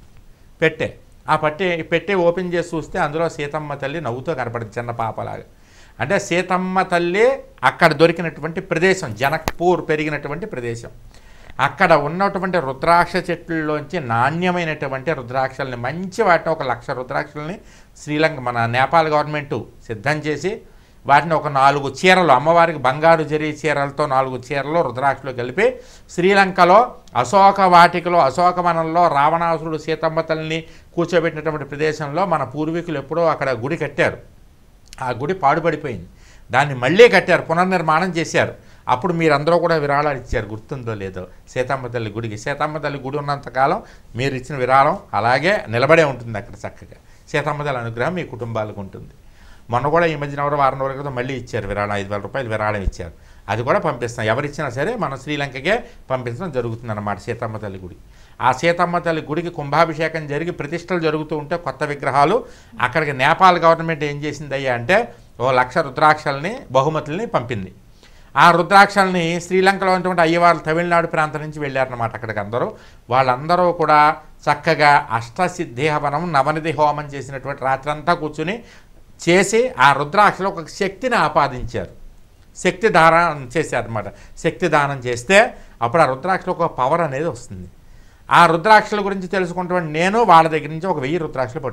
ఆ పెట్టె ఓపెన్ చేసి చూస్తే అందులో సీతమ్మ తల్లి నవ్వుతో కనపడింది, చిన్న పాపలాగా. అంటే సీతమ్మ తల్లి అక్కడ దొరికినటువంటి ప్రదేశం, జనక్పూర్ పెరిగినటువంటి ప్రదేశం. అక్కడ ఉన్నటువంటి రుద్రాక్ష చెట్లలోంచి నాణ్యమైనటువంటి రుద్రాక్షల్ని, మంచి వాటిని 1,00,000 రుద్రాక్షల్ని శ్రీలంక మన నేపాల్ గవర్నమెంటు సిద్ధం చేసి వాటిని ఒక 4 చీరలు, అమ్మవారికి బంగారు జరీ చీరలతో 4 చీరలు రుద్రాక్షలు కలిపి శ్రీలంకలో అశోక వాటికలో, అశోకవనంలో రావణాసురుడు సీతమ్మ తల్లిని కూర్చోబెట్టినటువంటి ప్రదేశంలో మన పూర్వీకులు ఎప్పుడో అక్కడ గుడి కట్టారు. ఆ గుడి పాడుపడిపోయింది, దాన్ని మళ్ళీ కట్టారు, పునర్నిర్మాణం చేశారు. అప్పుడు మీరందరూ కూడా విరాళాలు ఇచ్చారు, గుర్తుందో లేదో, సీతమ్మ తల్లి గుడికి. సీతమ్మ తల్లి గుడి ఉన్నంతకాలం మీరు ఇచ్చిన విరాళం అలాగే నిలబడే ఉంటుంది అక్కడ చక్కగా. సీతమ్మ తల్లి అనుగ్రహం మీ కుటుంబాలకు ఉంటుంది. మొన్న కూడా ఈ మధ్యన వారం రోజుల క్రితం మళ్ళీ ఇచ్చారు విరాళం, 5,000 రూపాయలు విరాళం ఇచ్చారు. అది కూడా పంపిస్తాం, ఎవరిచ్చినా సరే మనం శ్రీలంకకే పంపించడం జరుగుతుందన్నమాట సీతమ్మ తల్లి గుడికి. ఆ సీతమ్మ తల్లి గుడికి కుంభాభిషేకం జరిగి ప్రతిష్టలు జరుగుతూ ఉంటే కొత్త విగ్రహాలు అక్కడికి నేపాల్ గవర్నమెంట్ ఏం చేసిందయ్యా అంటే 1,00,000 రుద్రాక్షల్ని బహుమతుల్ని పంపింది. ఆ రుద్రాక్షల్ని శ్రీలంకలో ఉన్నటువంటి అయ్యవాళ్ళు తమిళనాడు ప్రాంతం నుంచి వెళ్ళారన్నమాట అక్కడికి అందరూ. వాళ్ళందరూ కూడా చక్కగా అష్టసిద్ధి హవనం, నవనిధి హోమం చేసినటువంటి రాత్రంతా కూర్చుని చేసి ఆ రుద్రాక్షలో ఒక శక్తిని ఆపాదించారు, శక్తి దానం చేశారన్నమాట. శక్తి దానం చేస్తే అప్పుడు ఆ రుద్రాక్షలో ఒక పవర్ అనేది వస్తుంది. ఆ రుద్రాక్షల గురించి తెలుసుకుంటున్న నేను వాళ్ళ దగ్గర నుంచి ఒక 1000 రుద్రాక్షలు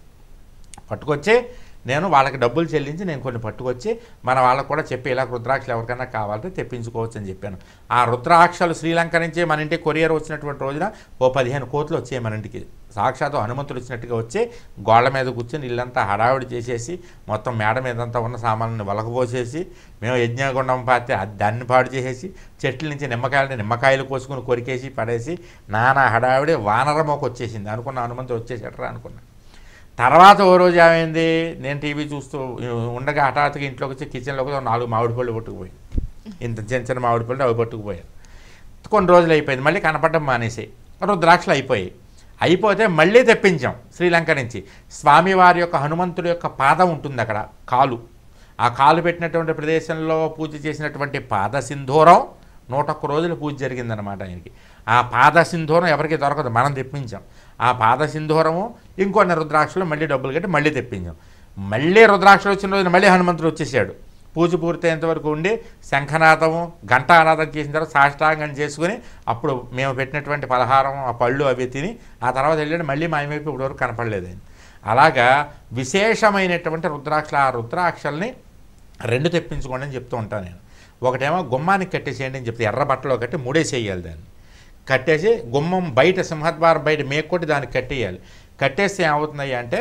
పట్టుకొచ్చి నేను వాళ్ళకి డబ్బులు చెల్లించి నేను కొన్ని పట్టుకొచ్చి మన వాళ్ళకు కూడా చెప్పి ఇలా రుద్రాక్షలు ఎవరికైనా కావాలంటే తెప్పించుకోవచ్చు అని చెప్పాను. ఆ రుద్రాక్షలు శ్రీలంక నుంచి మన ఇంటికి కొరియర్ వచ్చినటువంటి రోజున ఓ 15 కోట్లు వచ్చాయి మన ఇంటికి. సాక్షాత్తు హనుమంతుడు వచ్చినట్టుగా వచ్చి గోళ్ల మీద కూర్చొని ఇల్లంతా హడావిడి చేసేసి మొత్తం మేడ మీదంతా ఉన్న సామాన్లను వలకపోసేసి మేము యజ్ఞగుండం పాతే దాన్ని పాడు చేసేసి చెట్ల నుంచి నిమ్మకాయలు కోసుకుని కొరికేసి పడేసి నానా హడావిడి వానరమోకి వచ్చేసింది. అనుకున్న హనుమంతుడు వచ్చేసేటరా అనుకున్నా. తర్వాత ఓ రోజు ఏమైంది, నేను టీవీ చూస్తూ ఉండగా హఠాత్తుగా ఇంట్లోకి వచ్చి కిచెన్లోకి 4 మామిడి పళ్ళు పట్టుకుపోయి, ఇంత చిన్న మామిడి పళ్ళు అవి పట్టుకుపోయారు. కొన్ని రోజులు అయిపోయింది, మళ్ళీ కనపడడం మానేసి రుద్రాక్షలు అయిపోతే మళ్ళీ తెప్పించాం శ్రీలంక నుంచి. స్వామివారి యొక్క హనుమంతుడి యొక్క పాదం ఉంటుంది అక్కడ, కాలు. ఆ కాలు పెట్టినటువంటి ప్రదేశంలో పూజ చేసినటువంటి పాద సింధూరం 101 రోజులు పూజ జరిగిందనమాట ఆయనకి. ఆ పాద సింధూరం ఎవరికి దొరకదు, మనం తెప్పించాం. ఆ పాద సింధూరము ఇంకొన్ని రుద్రాక్షలు మళ్ళీ డబ్బులు కట్టి మళ్ళీ తెప్పించాం. మళ్ళీ రుద్రాక్షలు వచ్చిన రోజున మళ్ళీ హనుమంతుడు వచ్చేసాడు. పూజ పూర్తయ్యేంతవరకు ఉండి శంఖనాదము ఘంటానాదం చేసిన తర్వాత సాష్టాంగం చేసుకుని అప్పుడు మేము పెట్టినటువంటి పలహారం ఆ పళ్ళు అవి తిని ఆ తర్వాత వెళ్ళి మళ్ళీ మాయమైపు ఇప్పటివరకు కనపడలేదు ఆయన. అలాగా విశేషమైనటువంటి రుద్రాక్షలు, ఆ రుద్రాక్షల్ని 2 తెప్పించుకోండి అని చెప్తూ ఉంటాను నేను. ఒకటేమో గుమ్మానికి కట్టేసేయండి అని చెప్తే ఎర్ర బట్టలో కట్టి ముడేసేయాలి, దాన్ని కట్టేసి గుమ్మం బయట సింహద్వారం బయట మేకొట్టి దానికి కట్టేయాలి. కట్టేస్తే ఏమవుతున్నాయి అంటే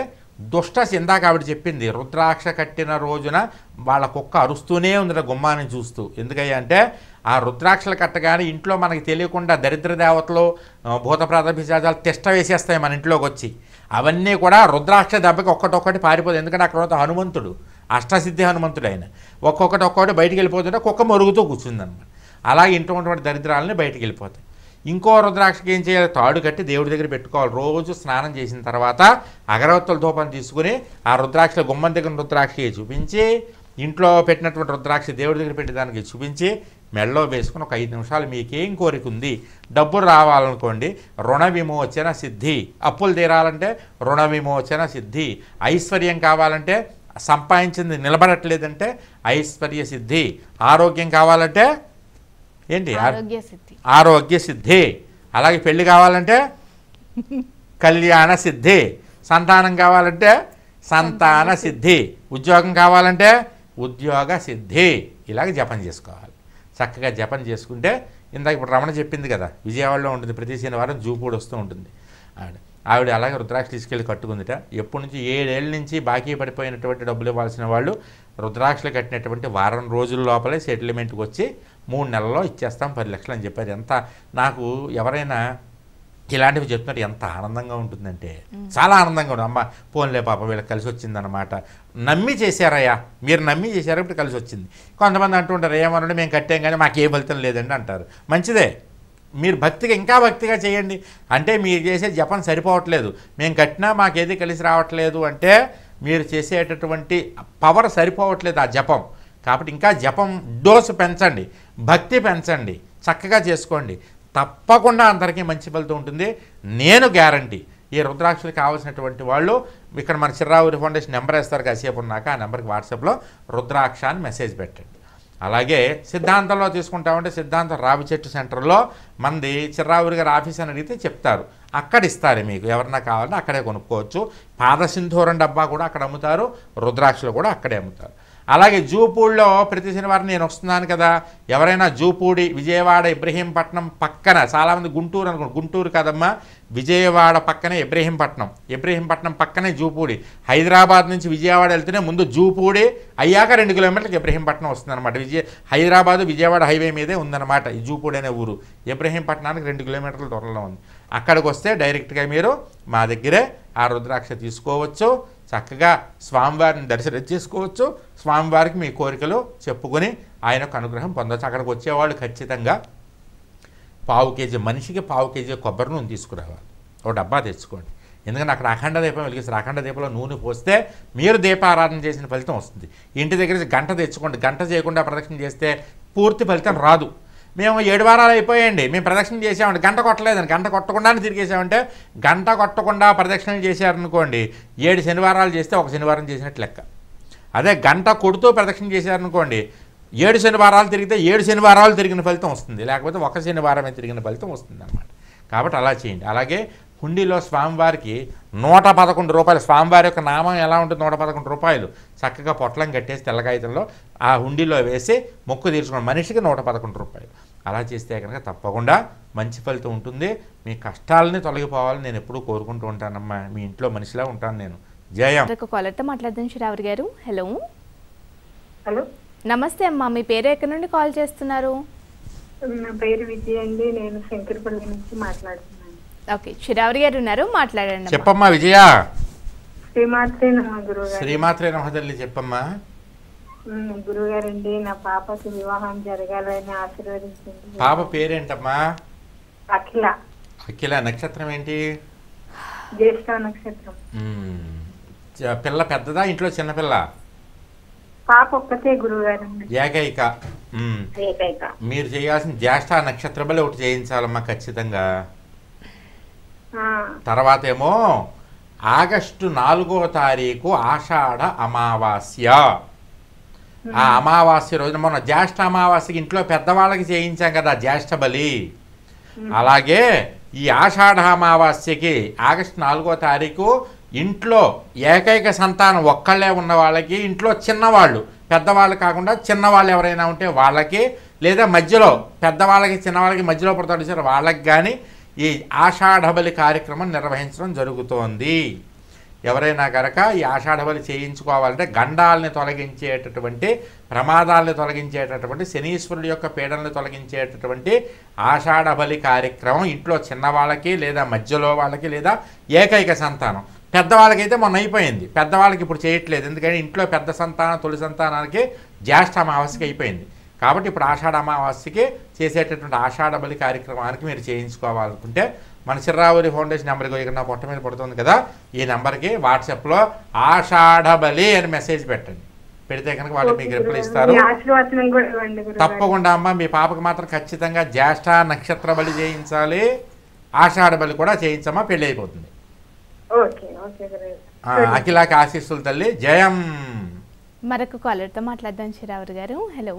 ఇందాక ఆవిడ చెప్పింది, రుద్రాక్ష కట్టిన రోజున వాళ్ళ కుక్క అరుస్తూనే ఉంది గుమ్మాన్ని చూస్తూ. ఎందుకయ్యా అంటే ఆ రుద్రాక్షలు కట్టగానే ఇంట్లో మనకి తెలియకుండా దరిద్ర దేవతలు భూత ప్రాతపిశాచాలు తిష్ట వేసేస్తాయి మన ఇంట్లోకి వచ్చి. అవన్నీ కూడా రుద్రాక్ష దెబ్బకి ఒక్కటొక్కటి పారిపోతుంది. ఎందుకంటే అక్కడ హనుమంతుడు అష్టసిద్ధి హనుమంతుడు ఆయన, ఒక్కొక్కటి బయటికి వెళ్ళిపోతుంటే కుక్క మరుగుతూ కూర్చుందన్నమాట. అలాగే ఇంట్లో ఉన్నటువంటి దరిద్రాలని బయటికి వెళ్ళిపోతాయి. ఇంకో రుద్రాక్షకి ఏం చేయాలి, తాడు కట్టి దేవుడి దగ్గర పెట్టుకోవాలి. రోజు స్నానం చేసిన తర్వాత అగరవత్తుల ధూపం తీసుకుని ఆ రుద్రాక్ష గుమ్మం దగ్గర రుద్రాక్షకి చూపించి, ఇంట్లో పెట్టినటువంటి రుద్రాక్ష దేవుడి దగ్గర పెట్టేదానికి చూపించి మెడలో వేసుకుని ఒక 5 నిమిషాలు మీకేం కోరిక ఉంది, డబ్బులు రావాలనుకోండి రుణ విమోచన సిద్ధి, అప్పులు తీరాలంటే రుణ విమోచన సిద్ధి, ఐశ్వర్యం కావాలంటే సంపాదించింది నిలబడట్లేదంటే ఐశ్వర్య సిద్ధి, ఆరోగ్యం కావాలంటే ఏంటి ఆరోగ్య సిద్ధి, అలాగే పెళ్లి కావాలంటే కళ్యాణ సిద్ధి, సంతానం కావాలంటే సంతాన సిద్ధి, ఉద్యోగం కావాలంటే ఉద్యోగ సిద్ధి. ఇలాగ జపం చేసుకోవాలి. చక్కగా జపం చేసుకుంటే ఇందాక ఇప్పుడు రమణ చెప్పింది కదా, విజయవాడలో ఉంటుంది ప్రతి శనివారం జూపూడి వస్తూ ఉంటుంది ఆవిడ అలాగే రుద్రాక్ష తీసుకెళ్ళి కట్టుకుందిట. ఎప్పటి నుంచి 7 ఏళ్ళ నుంచి బాకీ పడిపోయినటువంటి డబ్బులు ఇవ్వాల్సిన వాళ్ళు రుద్రాక్షలు కట్టినటువంటి వారం రోజుల లోపలే సెటిల్మెంట్కి వచ్చి 3 నెలల్లో ఇచ్చేస్తాం 10 లక్షలు అని చెప్పారు. ఎంత నాకు ఎవరైనా ఇలాంటివి చెప్తున్నారు ఎంత ఆనందంగా ఉంటుందంటే చాలా ఆనందంగా ఉంటుంది. అమ్మ పోన్లే పాప వీళ్ళకి కలిసి వచ్చిందన్నమాట, నమ్మి చేశారయ్యా, మీరు నమ్మి చేశారు ఇప్పుడు కలిసి వచ్చింది. కొంతమంది అంటుంటారు ఏమనంటే మేము కట్టాం కానీ మాకు ఏ ఫలితం లేదండి అంటారు. మంచిదే, మీరు భక్తిగా ఇంకా భక్తిగా చేయండి. అంటే మీరు చేసే జపం సరిపోవట్లేదు, మేము కట్టినా మాకేది కలిసి రావట్లేదు అంటే మీరు చేసేటటువంటి పవర్ సరిపోవట్లేదు ఆ జపం. కాబట్టి ఇంకా జపం డోసు పెంచండి, భక్తి పెంచండి, చక్కగా చేసుకోండి, తప్పకుండా అందరికీ మంచి ఫలితం ఉంటుంది. నేను గ్యారంటీ. ఈ రుద్రాక్షలకు కావాల్సినటువంటి వాళ్ళు ఇక్కడ మన చిర్రావూరి ఫౌండేషన్ నెంబర్ వేస్తారు కాసేపు ఉన్నాక, ఆ నెంబర్కి వాట్సాప్లో రుద్రాక్ష అని మెసేజ్ పెట్టండి. అలాగే సిద్ధాంతంలో తీసుకుంటామంటే సిద్ధాంతం రావి చెట్టు సెంటర్లో మంది చిర్రావూరి గారి ఆఫీస్ అని అడిగితే చెప్తారు, అక్కడ ఇస్తారు మీకు, ఎవరన్నా కావాలంటే అక్కడే కొనుక్కోవచ్చు. పాదసింధూరం డబ్బా కూడా అక్కడ అమ్ముతారు, రుద్రాక్షలు కూడా అక్కడే అమ్ముతారు. అలాగే జూపూడిలో ప్రతి శనివారం నేను వస్తున్నాను కదా, ఎవరైనా జూపూడి విజయవాడ ఇబ్రహీంపట్నం పక్కన, చాలామంది గుంటూరు అనుకోండి, గుంటూరు కాదమ్మా విజయవాడ పక్కనే ఇబ్రహీంపట్నం పక్కనే జూపూడి. హైదరాబాద్ నుంచి విజయవాడ వెళ్తేనే ముందు జూపూడి అయ్యాక 2 కిలోమీటర్లకు ఇబ్రహీంపట్నం వస్తుందన్నమాట. హైదరాబాదు విజయవాడ హైవే మీదే ఉందన్నమాట ఈ జూపూడి అనే ఊరు. ఇబ్రహీంపట్నానికి 2 కిలోమీటర్ల దూరంలో ఉంది. అక్కడికి వస్తే డైరెక్ట్గా మీరు మా దగ్గరే ఆ రుద్రాక్ష తీసుకోవచ్చు, చక్కగా స్వామివారిని దర్శనం చేసుకోవచ్చు, స్వామివారికి మీ కోరికలు చెప్పుకొని ఆయనకు అనుగ్రహం పొందవచ్చు. అక్కడికి వచ్చేవాళ్ళు ఖచ్చితంగా 1/4 కేజీ, మనిషికి 1/4 కేజీ కొబ్బరి నూనె తీసుకురావాలి, ఒక డబ్బా తెచ్చుకోండి. ఎందుకంటే అక్కడ అఖండ దీపం వెలిగిస్తారు, అఖండ దీపంలో నూనె పోస్తే మీరు దీపారాధన చేసిన ఫలితం వస్తుంది. ఇంటి దగ్గర గంట తెచ్చుకోండి, గంట చేయకుండా ప్రదక్షిణ చేస్తే పూర్తి ఫలితం రాదు. మేము 7 వారాలు అయిపోయాయండి, మేము ప్రదక్షిణ చేసామంటే గంట కొట్టలేదని, గంట కొట్టకుండానే తిరిగేసామంటే, గంట కొట్టకుండా ప్రదక్షిణలు చేశారనుకోండి 7 శనివారాలు చేస్తే 1 శనివారం చేసినట్టు లెక్క. అదే గంట కొడుతూ ప్రదక్షిణ చేశారనుకోండి 7 శనివారాలు తిరిగితే 7 శనివారాలు తిరిగిన ఫలితం వస్తుంది, లేకపోతే 1 శనివారమే తిరిగిన ఫలితం వస్తుంది అన్నమాట. కాబట్టి అలా చేయండి. అలాగే హుండీలో స్వామివారికి 111 రూపాయలు, స్వామివారి యొక్క నామం ఎలా ఉంటుంది, 111 రూపాయలు చక్కగా పొట్లం కట్టేసి తెల్లకాగితంలో ఆ హుండీలో వేసి మొక్కు తీర్చుకోండి. మనిషికి 111 రూపాయలు. అలా చేస్తే కనుక తప్పకుండా మంచి ఫలితం ఉంటుంది. మీ కష్టాలని తొలగిపోవాలని నేను ఎప్పుడూ కోరుకుంటూ ఉంటానమ్మా. మీ ఇంట్లో మనిషిలా ఉంటాను నేను. జయం. కాలర్తో మాట్లాడదాం శ్రావణి గారు. హలో హలో, నమస్తే అమ్మా, మీ పేరు ఎక్కడి నుండి కాల్ చేస్తున్నారు? నా పేరు విజయ అండి, నేను శంకరపల్లి నుంచి మాట్లాడుతున్నాను. ఓకే, శ్రావణి గారు ఉన్నారు, మాట్లాడండి. చెప్పమ్మా విజయ. శ్రీమాత్రే నమః గురుగారు. శ్రీమాత్రే నమః తల్లి, చెప్పమ్మా. గురుగారండి, నా పాపకి వివాహం జరగాలని ఆశీర్వదించండి. పాప పేరేంటమ్మా? అఖిల. అఖిల. నక్షత్రం ఏంటి? జ్యేష్ఠ నక్షత్రం. పిల్ల పెద్దదా, ఇంట్లో చిన్నపిల్ల? పాప ఒక్కతే గురుగారండి. ఏకైక. మీరు చేయాల్సిన జ్యేష్ఠ నక్షత్ర బలి ఒకటి చేయించాలమ్మా ఖచ్చితంగా. తర్వాత ఏమో ఆగస్టు 4వ తారీఖు ఆషాఢ అమావాస్య. ఆ అమావాస్య రోజున మొన్న జ్యేష్ఠ అమావాస్యకి ఇంట్లో పెద్దవాళ్ళకి చేయించాం కదా జ్యేష్ఠ బలి. అలాగే ఈ ఆషాఢ అమావాస్యకి ఆగస్టు 4వ తారీఖు ఇంట్లో ఏకైక సంతానం ఒక్కళ్ళే ఉన్న వాళ్ళకి, ఇంట్లో చిన్నవాళ్ళు, పెద్దవాళ్ళు కాకుండా చిన్నవాళ్ళు ఎవరైనా ఉంటే వాళ్ళకి, లేదా మధ్యలో పెద్దవాళ్ళకి చిన్నవాళ్ళకి మధ్యలో పుడతాడు సార్ వాళ్ళకి కానీ ఈ ఆషాఢ బలి కార్యక్రమం నిర్వహించడం జరుగుతోంది. ఎవరైనా కనుక ఈ ఆషాఢ బలి చేయించుకోవాలంటే గండాలని తొలగించేటటువంటి, ప్రమాదాలని తొలగించేటటువంటి, శనీశ్వరుడి యొక్క పీడనలు తొలగించేటటువంటి ఆషాఢ బలి కార్యక్రమం ఇంట్లో చిన్నవాళ్ళకి, లేదా మధ్యలో వాళ్ళకి, లేదా ఏకైక సంతానం. పెద్దవాళ్ళకైతే మొన్న అయిపోయింది, పెద్దవాళ్ళకి ఇప్పుడు చేయట్లేదు. ఎందుకంటే ఇంట్లో పెద్ద సంతానం, తొలి సంతానానికి జ్యేష్ఠ అమావాస్యకి అయిపోయింది. కాబట్టి ఇప్పుడు ఆషాఢ అమావాస్యకి చేసేటటువంటి ఆషాఢ బలి కార్యక్రమానికి మీరు చేయించుకోవాలనుకుంటే మన చిర్రావూరి ఫౌండేషన్ నెంబర్కి ఇక్కడ నా పొట్ట మీద పడుతుంది కదా, ఈ నెంబర్కి వాట్సాప్లో ఆషాఢ బలి అని మెసేజ్ పెట్టండి. పెడితే కనుక వాళ్ళు మీకు రిప్లై ఇస్తారు. తప్పకుండా అమ్మ, మీ పాపకు మాత్రం ఖచ్చితంగా జ్యేష్ఠ నక్షత్ర బలి చేయించాలి, ఆషాఢ బలి కూడా చేయించమ్మా, పెళ్ళి అయిపోతుంది. అఖిలాకి ఆశీస్సులు తల్లి. జయం. మరొక కాలర్తో మాట్లాడదాం శ్రావణి గారు. హలో.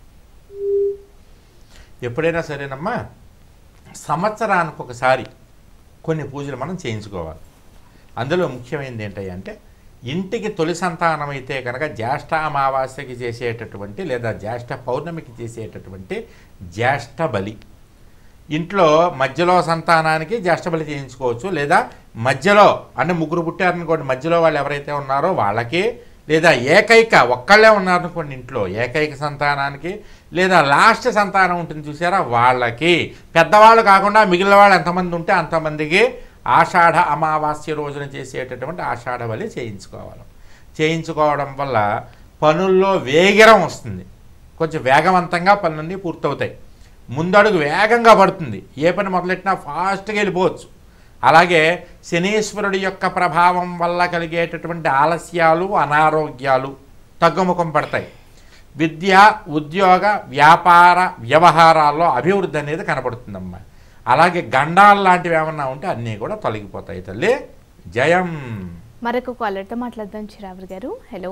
ఎప్పుడైనా సరేనమ్మా, సంవత్సరానికి ఒకసారి కొన్ని పూజలు మనం చేయించుకోవాలి. అందులో ముఖ్యమైనది ఏంటంటే ఇంటికి తొలి సంతానం అయితే కనుక జ్యేష్ఠ అమావాస్యకి చేసేటటువంటి, లేదా జ్యేష్ఠ పౌర్ణమికి చేసేటటువంటి జ్యేష్ఠ బలి. ఇంట్లో మధ్యలో సంతానానికి జ్యేష్ఠ బలి చేయించుకోవచ్చు, లేదా మధ్యలో అంటే ముగ్గురు పుట్టారనుకోండి, మధ్యలో వాళ్ళు ఎవరైతే ఉన్నారో వాళ్ళకి, లేదా ఏకైక ఒక్కళ్ళే ఉన్నారనుకోండి ఇంట్లో ఏకైక సంతానానికి, లేదా లాస్ట్ సంతానం ఉంటుంది చూసారా వాళ్ళకి, పెద్దవాళ్ళు కాకుండా మిగిలిన వాళ్ళు ఎంతమంది ఉంటే అంతమందికి ఆషాఢ అమావాస్య రోజున చేసేటటువంటి ఆషాఢ బలి చేయించుకోవాలి. చేయించుకోవడం వల్ల పనుల్లో వేగిరం వస్తుంది, కొంచెం వేగవంతంగా పనులన్నీ పూర్తవుతాయి, ముందడుగు వేగంగా పడుతుంది, ఏ పని మొదలెట్టినా ఫాస్ట్గా వెళ్ళిపోవచ్చు. అలాగే శనీశ్వరుడి యొక్క ప్రభావం వల్ల కలిగేటటువంటి ఆలస్యాలు, అనారోగ్యాలు తగ్గుముఖం పడతాయి. విద్య, ఉద్యోగ, వ్యాపార, వ్యవహారాల్లో అభివృద్ధి అనేది కనపడుతుందమ్మా. అలాగే గండాలు లాంటివి ఏమన్నా ఉంటే అన్నీ కూడా తొలగిపోతాయి తల్లి. జయం. మరొక కాలర్తో మాట్లాడదాం శ్రావణి గారు. హలో.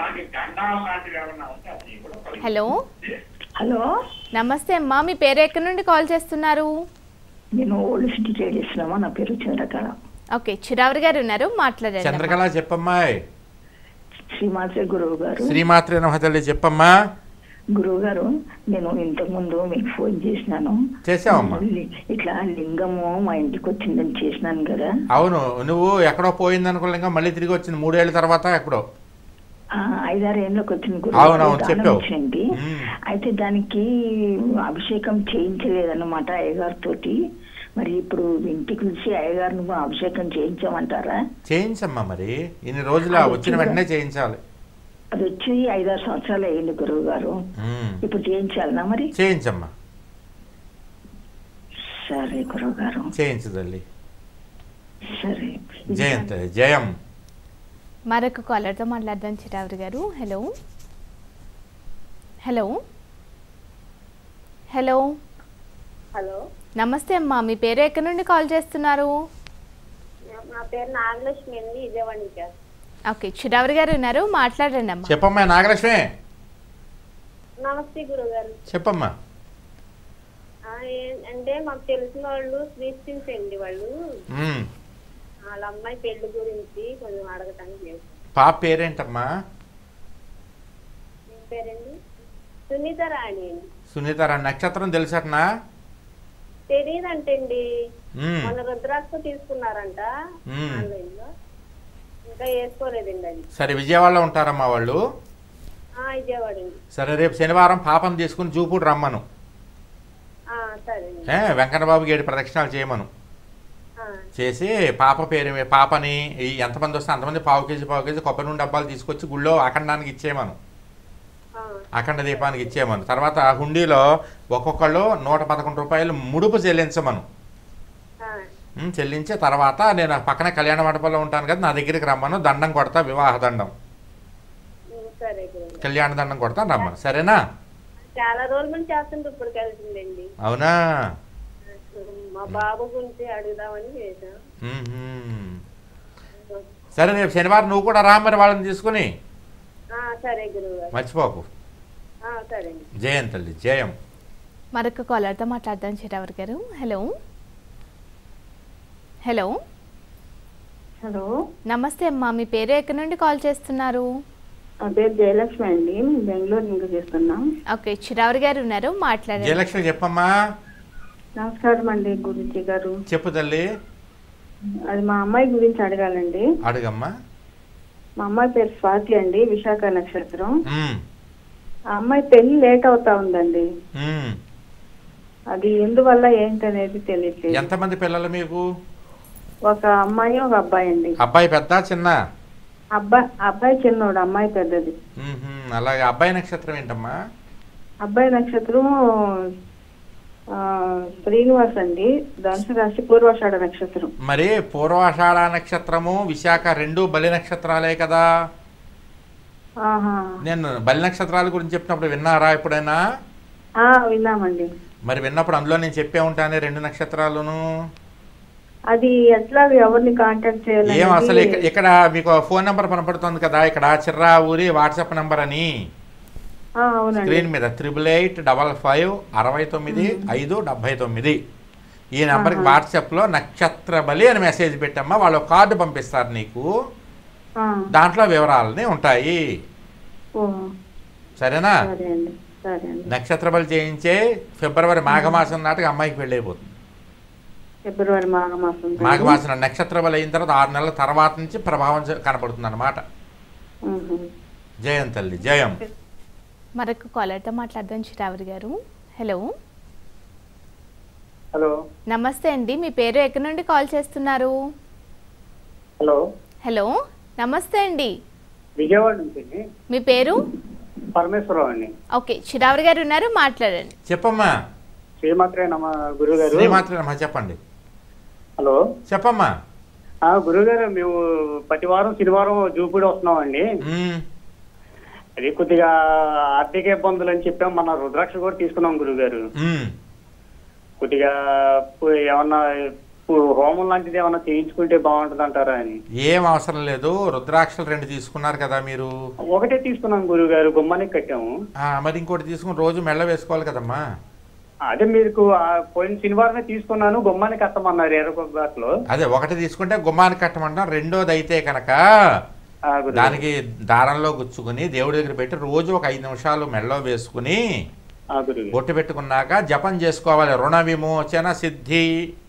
హలో. హలో, నమస్తే అమ్మా, మీ పేరు ఎక్కడి నుండి కాల్ చేస్తున్నారు? నేను ఓల్డ్ సిటీ ట్రేడ్ చేస్తున్నామా, నా పేరు చంద్రకళ. ఓకే, శ్రావణి గారు ఉన్నారు, మాట్లాడండి. చంద్రకళ చెప్పమ్మాయి. శ్రీమాత్రే గురువు గారు. శ్రీమాత్రే నమః తల్లి, చెప్పమ్మా. గురువు గారు, నేను ఇంతకు ముందు మీకు ఫోన్ చేసినాను. చేసావమ్మా. ఇట్లా లింగము మా ఇంటికి వచ్చిందని చేసినాను కదా. అవును, నువ్వు ఎక్కడో పోయింది అనుకోలేక మళ్ళీ తిరిగి వచ్చింది 3 ఏళ్ళ తర్వాత ఎక్కడో. 5-6 ఏళ్ళకి వచ్చింది గురువు. అయితే దానికి అభిషేకం చేయించలేదన్నమాట అయ్యగారితో. మరి ఇప్పుడు ఇంటికి వచ్చి అయ్యగారిని అభిషేకం చేయించామంటారా? చేయించమ్మా, మరి ఇన్ని రోజులు వచ్చిన వెంటనే చేయించాలి. అది వచ్చి 5-6 సంవత్సరాలు అయ్యింది గురువు గారు, ఇప్పుడు చేయించాలనా? మరి చేయించమ్మా. సరే గురువు గారు, చేయించదల్లి. సరే. జయంత. జయం. మరొక కాలర్తో మాట్లాడదాం శ్రావణి గారు. హలో. హలో. హలో. హలో, నమస్తే అమ్మా, మీ పేరు ఎక్కడి నుండి కాల్ చేస్తున్నారు? నా పేరు నాగలక్ష్మి అండి, విజయవాడ నుంచి. ఓకే, శ్రావణి గారు ఉన్నారు, మాట్లాడండి అమ్మా. చెప్పమ్మా నాగలక్ష్మి. నమస్తే గురుగారు. చెప్పమ్మా. అంటే మాకు తెలిసిన వాళ్ళు క్రిస్టియన్స్ అండి వాళ్ళు. వాళ్ళ అమ్మాయి పెళ్లి గురించి కొంచెం అడగటానికి లేదు. పాప పేరేంటమ్మా? పేరండి సునీత రాణి అండి. సునీత రాణి. నక్షత్రం తెలుసటనా? తెలియదంటండి. మన రుద్రాక్ష తీసుకున్నారంట ఆన్లైన్ లో, ఇంకా వేసుకోలేదండి అది. సరే, విజయవాడలో ఉంటారమ్మా వాళ్ళు? విజయవాడ అండి. సరే, రేపు శనివారం పాపను తీసుకుని జూపూడి రమ్మను. వెంకన్నబాబుకి 7 ప్రదక్షిణాలు చేయమను. చేసి పాప పేరు పాపని ఎంతమంది వస్తే అంతమంది పావు కేజీ కొబ్బరి నూనె డబ్బాలు తీసుకొచ్చి గుళ్ళో అఖండానికి ఇచ్చేయమను. అఖండ దీపానికి ఇచ్చేయమను. తర్వాత హుండీలో ఒక్కొక్కళ్ళు 111 రూపాయలు ముడుపు చెల్లించమను. చెల్లించి తర్వాత నేను పక్కన కళ్యాణ మండపంలో ఉంటాను కదా, నా దగ్గరికి రమ్మను. దండం కొడతా, వివాహ దండం, కళ్యాణ దండం కొడతా, రమ్మను. సరేనా? చాలా రోజుల నుంచి చేస్తుంటే ఇప్పుడు కలిసిందండి. అవునా? మా బాబు గురించి అడుగుదామని చేశాం. సరే, రేపు శనివారం నువ్వు కూడా రా మరి వాళ్ళని తీసుకుని. సరే గురువు, మర్చిపోకు. సరే. జయం తల్లి, జయం. మరొక కాలర్తో మాట్లాడదాం చిరావర్ గారు. హలో హలో హలో, నమస్తే అమ్మా. మీ పేరు ఎక్కడి నుండి కాల్ చేస్తున్నారు? పేరు జయలక్ష్మి అండి, మేము బెంగళూరు నుంచి చేస్తున్నాం. ఓకే, చిరావర్ గారు ఉన్నారు, మాట్లాడండి. జయలక్ష్మి చెప్పమ్మా. నమస్కారం అండి గురుజీ గారు. చెప్పు తల్లి. అది మా అమ్మాయి గురించి అడగాలండి. అడగమ్మా. మా అమ్మాయి పేరు స్వాతి అండి, విశాఖ నక్షత్రం. ఆ అమ్మాయి పెళ్లి లేట్ అవుతా ఉందండి. అది ఎందువల్ల ఏంటనేది తెలియదు. ఎంతమంది పిల్లలు మీకు? ఒక అమ్మాయి, ఒక అబ్బాయి అండి. అబ్బాయి పెద్ద చిన్న? అబ్బాయి చిన్నోడు, అమ్మాయి పెద్దది. అలాగే. అబ్బాయి నక్షత్రం ఏంటమ్మా? అబ్బాయి నక్షత్రం శ్రీనివాస్ అండి, ధనుసు రాశి, పూర్వాషాఢ నక్షత్రం. మరి పూర్వాషాఢ నక్షత్రము విశాఖ 2 బలి నక్షత్రాలే కదా. నేను బలి నక్షత్రాల గురించి చెప్పినప్పుడు విన్నారా ఎప్పుడైనా? విన్నామండి. మరి విన్నప్పుడు అందులో నేను చెప్పే ఉంటానే 2 నక్షత్రాలను. అది ఎట్లా ఎవరిని కాంటాక్ట్ చేయాలి? ఏం అసలు ఇక్కడ మీకు ఫోన్ నెంబర్ కనపడుతుంది కదా, ఇక్కడ చిర్రా ఊరి వాట్సాప్ నెంబర్ అని స్క్రీన్ మీద 8855569579 ఈ నెంబర్కి వాట్సాప్లో నక్షత్ర బలి అని మెసేజ్ పెట్టమ్మా. వాళ్ళు కార్డు పంపిస్తారు నీకు, దాంట్లో వివరాలని ఉంటాయి. సరేనా? నక్షత్ర బలి చేయించే ఫిబ్రవరి మాఘమాసం నాటికి అమ్మాయికి పెళ్ళి అయిపోతుంది. ఫిబ్రవరి మాఘమాసం నక్షత్ర బలి అయిన తర్వాత 6 నెలల తర్వాత నుంచి ప్రభావం కనపడుతుంది అన్నమాట. జయం తల్లి, జయం. మరొక కాలర్తో మాట్లాడదాం చిరావరి గారు. హలో హలో, నమస్తే అండి. మీ పేరు ఎక్కడి నుండి కాల్ చేస్తున్నారు? హలో హలో, నమస్తే అండి. విజయవాడ నుంచి. మీ పేరు? పరమేశ్వరరావు అండి. ఓకే, చిరావరి గారు ఉన్నారు, మాట్లాడండి. చెప్పమ్మా. శ్రీమాత్రే నమ గురుగారు. శ్రీమాత్రే నమ, చెప్పండి. హలో, చెప్పమ్మా. గురుగారు, మేము ప్రతి వారం శనివారం జూపూడి వస్తున్నామండి. అది కొద్దిగా ఆర్థిక ఇబ్బందులు అని చెప్పాం. మన రుద్రాక్ష కూడా తీసుకున్నాం గురుగారు. కొద్దిగా ఏమన్నా హోమం లాంటిది ఏమన్నా చేయించుకుంటే బాగుంటుంది అంటారా అని. ఏం అవసరం లేదు, రుద్రాక్షలు 2 తీసుకున్నారు కదా మీరు. ఒకటే తీసుకున్నాం గురుగారు, గుమ్మానికి కట్టాము. మరి ఇంకోటి తీసుకుని రోజు మెళ్ళ వేసుకోవాలి కదమ్మా. అదే మీకు పోయిన శనివారమే తీసుకున్నాను, గుమ్మానికి కట్టమన్నారు 20 బాటలో. అదే ఒకటి తీసుకుంటే గుమ్మానికి కట్టమంటాం. రెండోది అయితే కనుక దానికి దారంలో గుచ్చుకుని దేవుడి దగ్గర పెట్టి రోజు ఒక 5 నిమిషాలు మెళ్ళో వేసుకుని బొట్టు పెట్టుకున్నాక జపం చేసుకోవాలి. రుణ విమోచన సిద్ధి,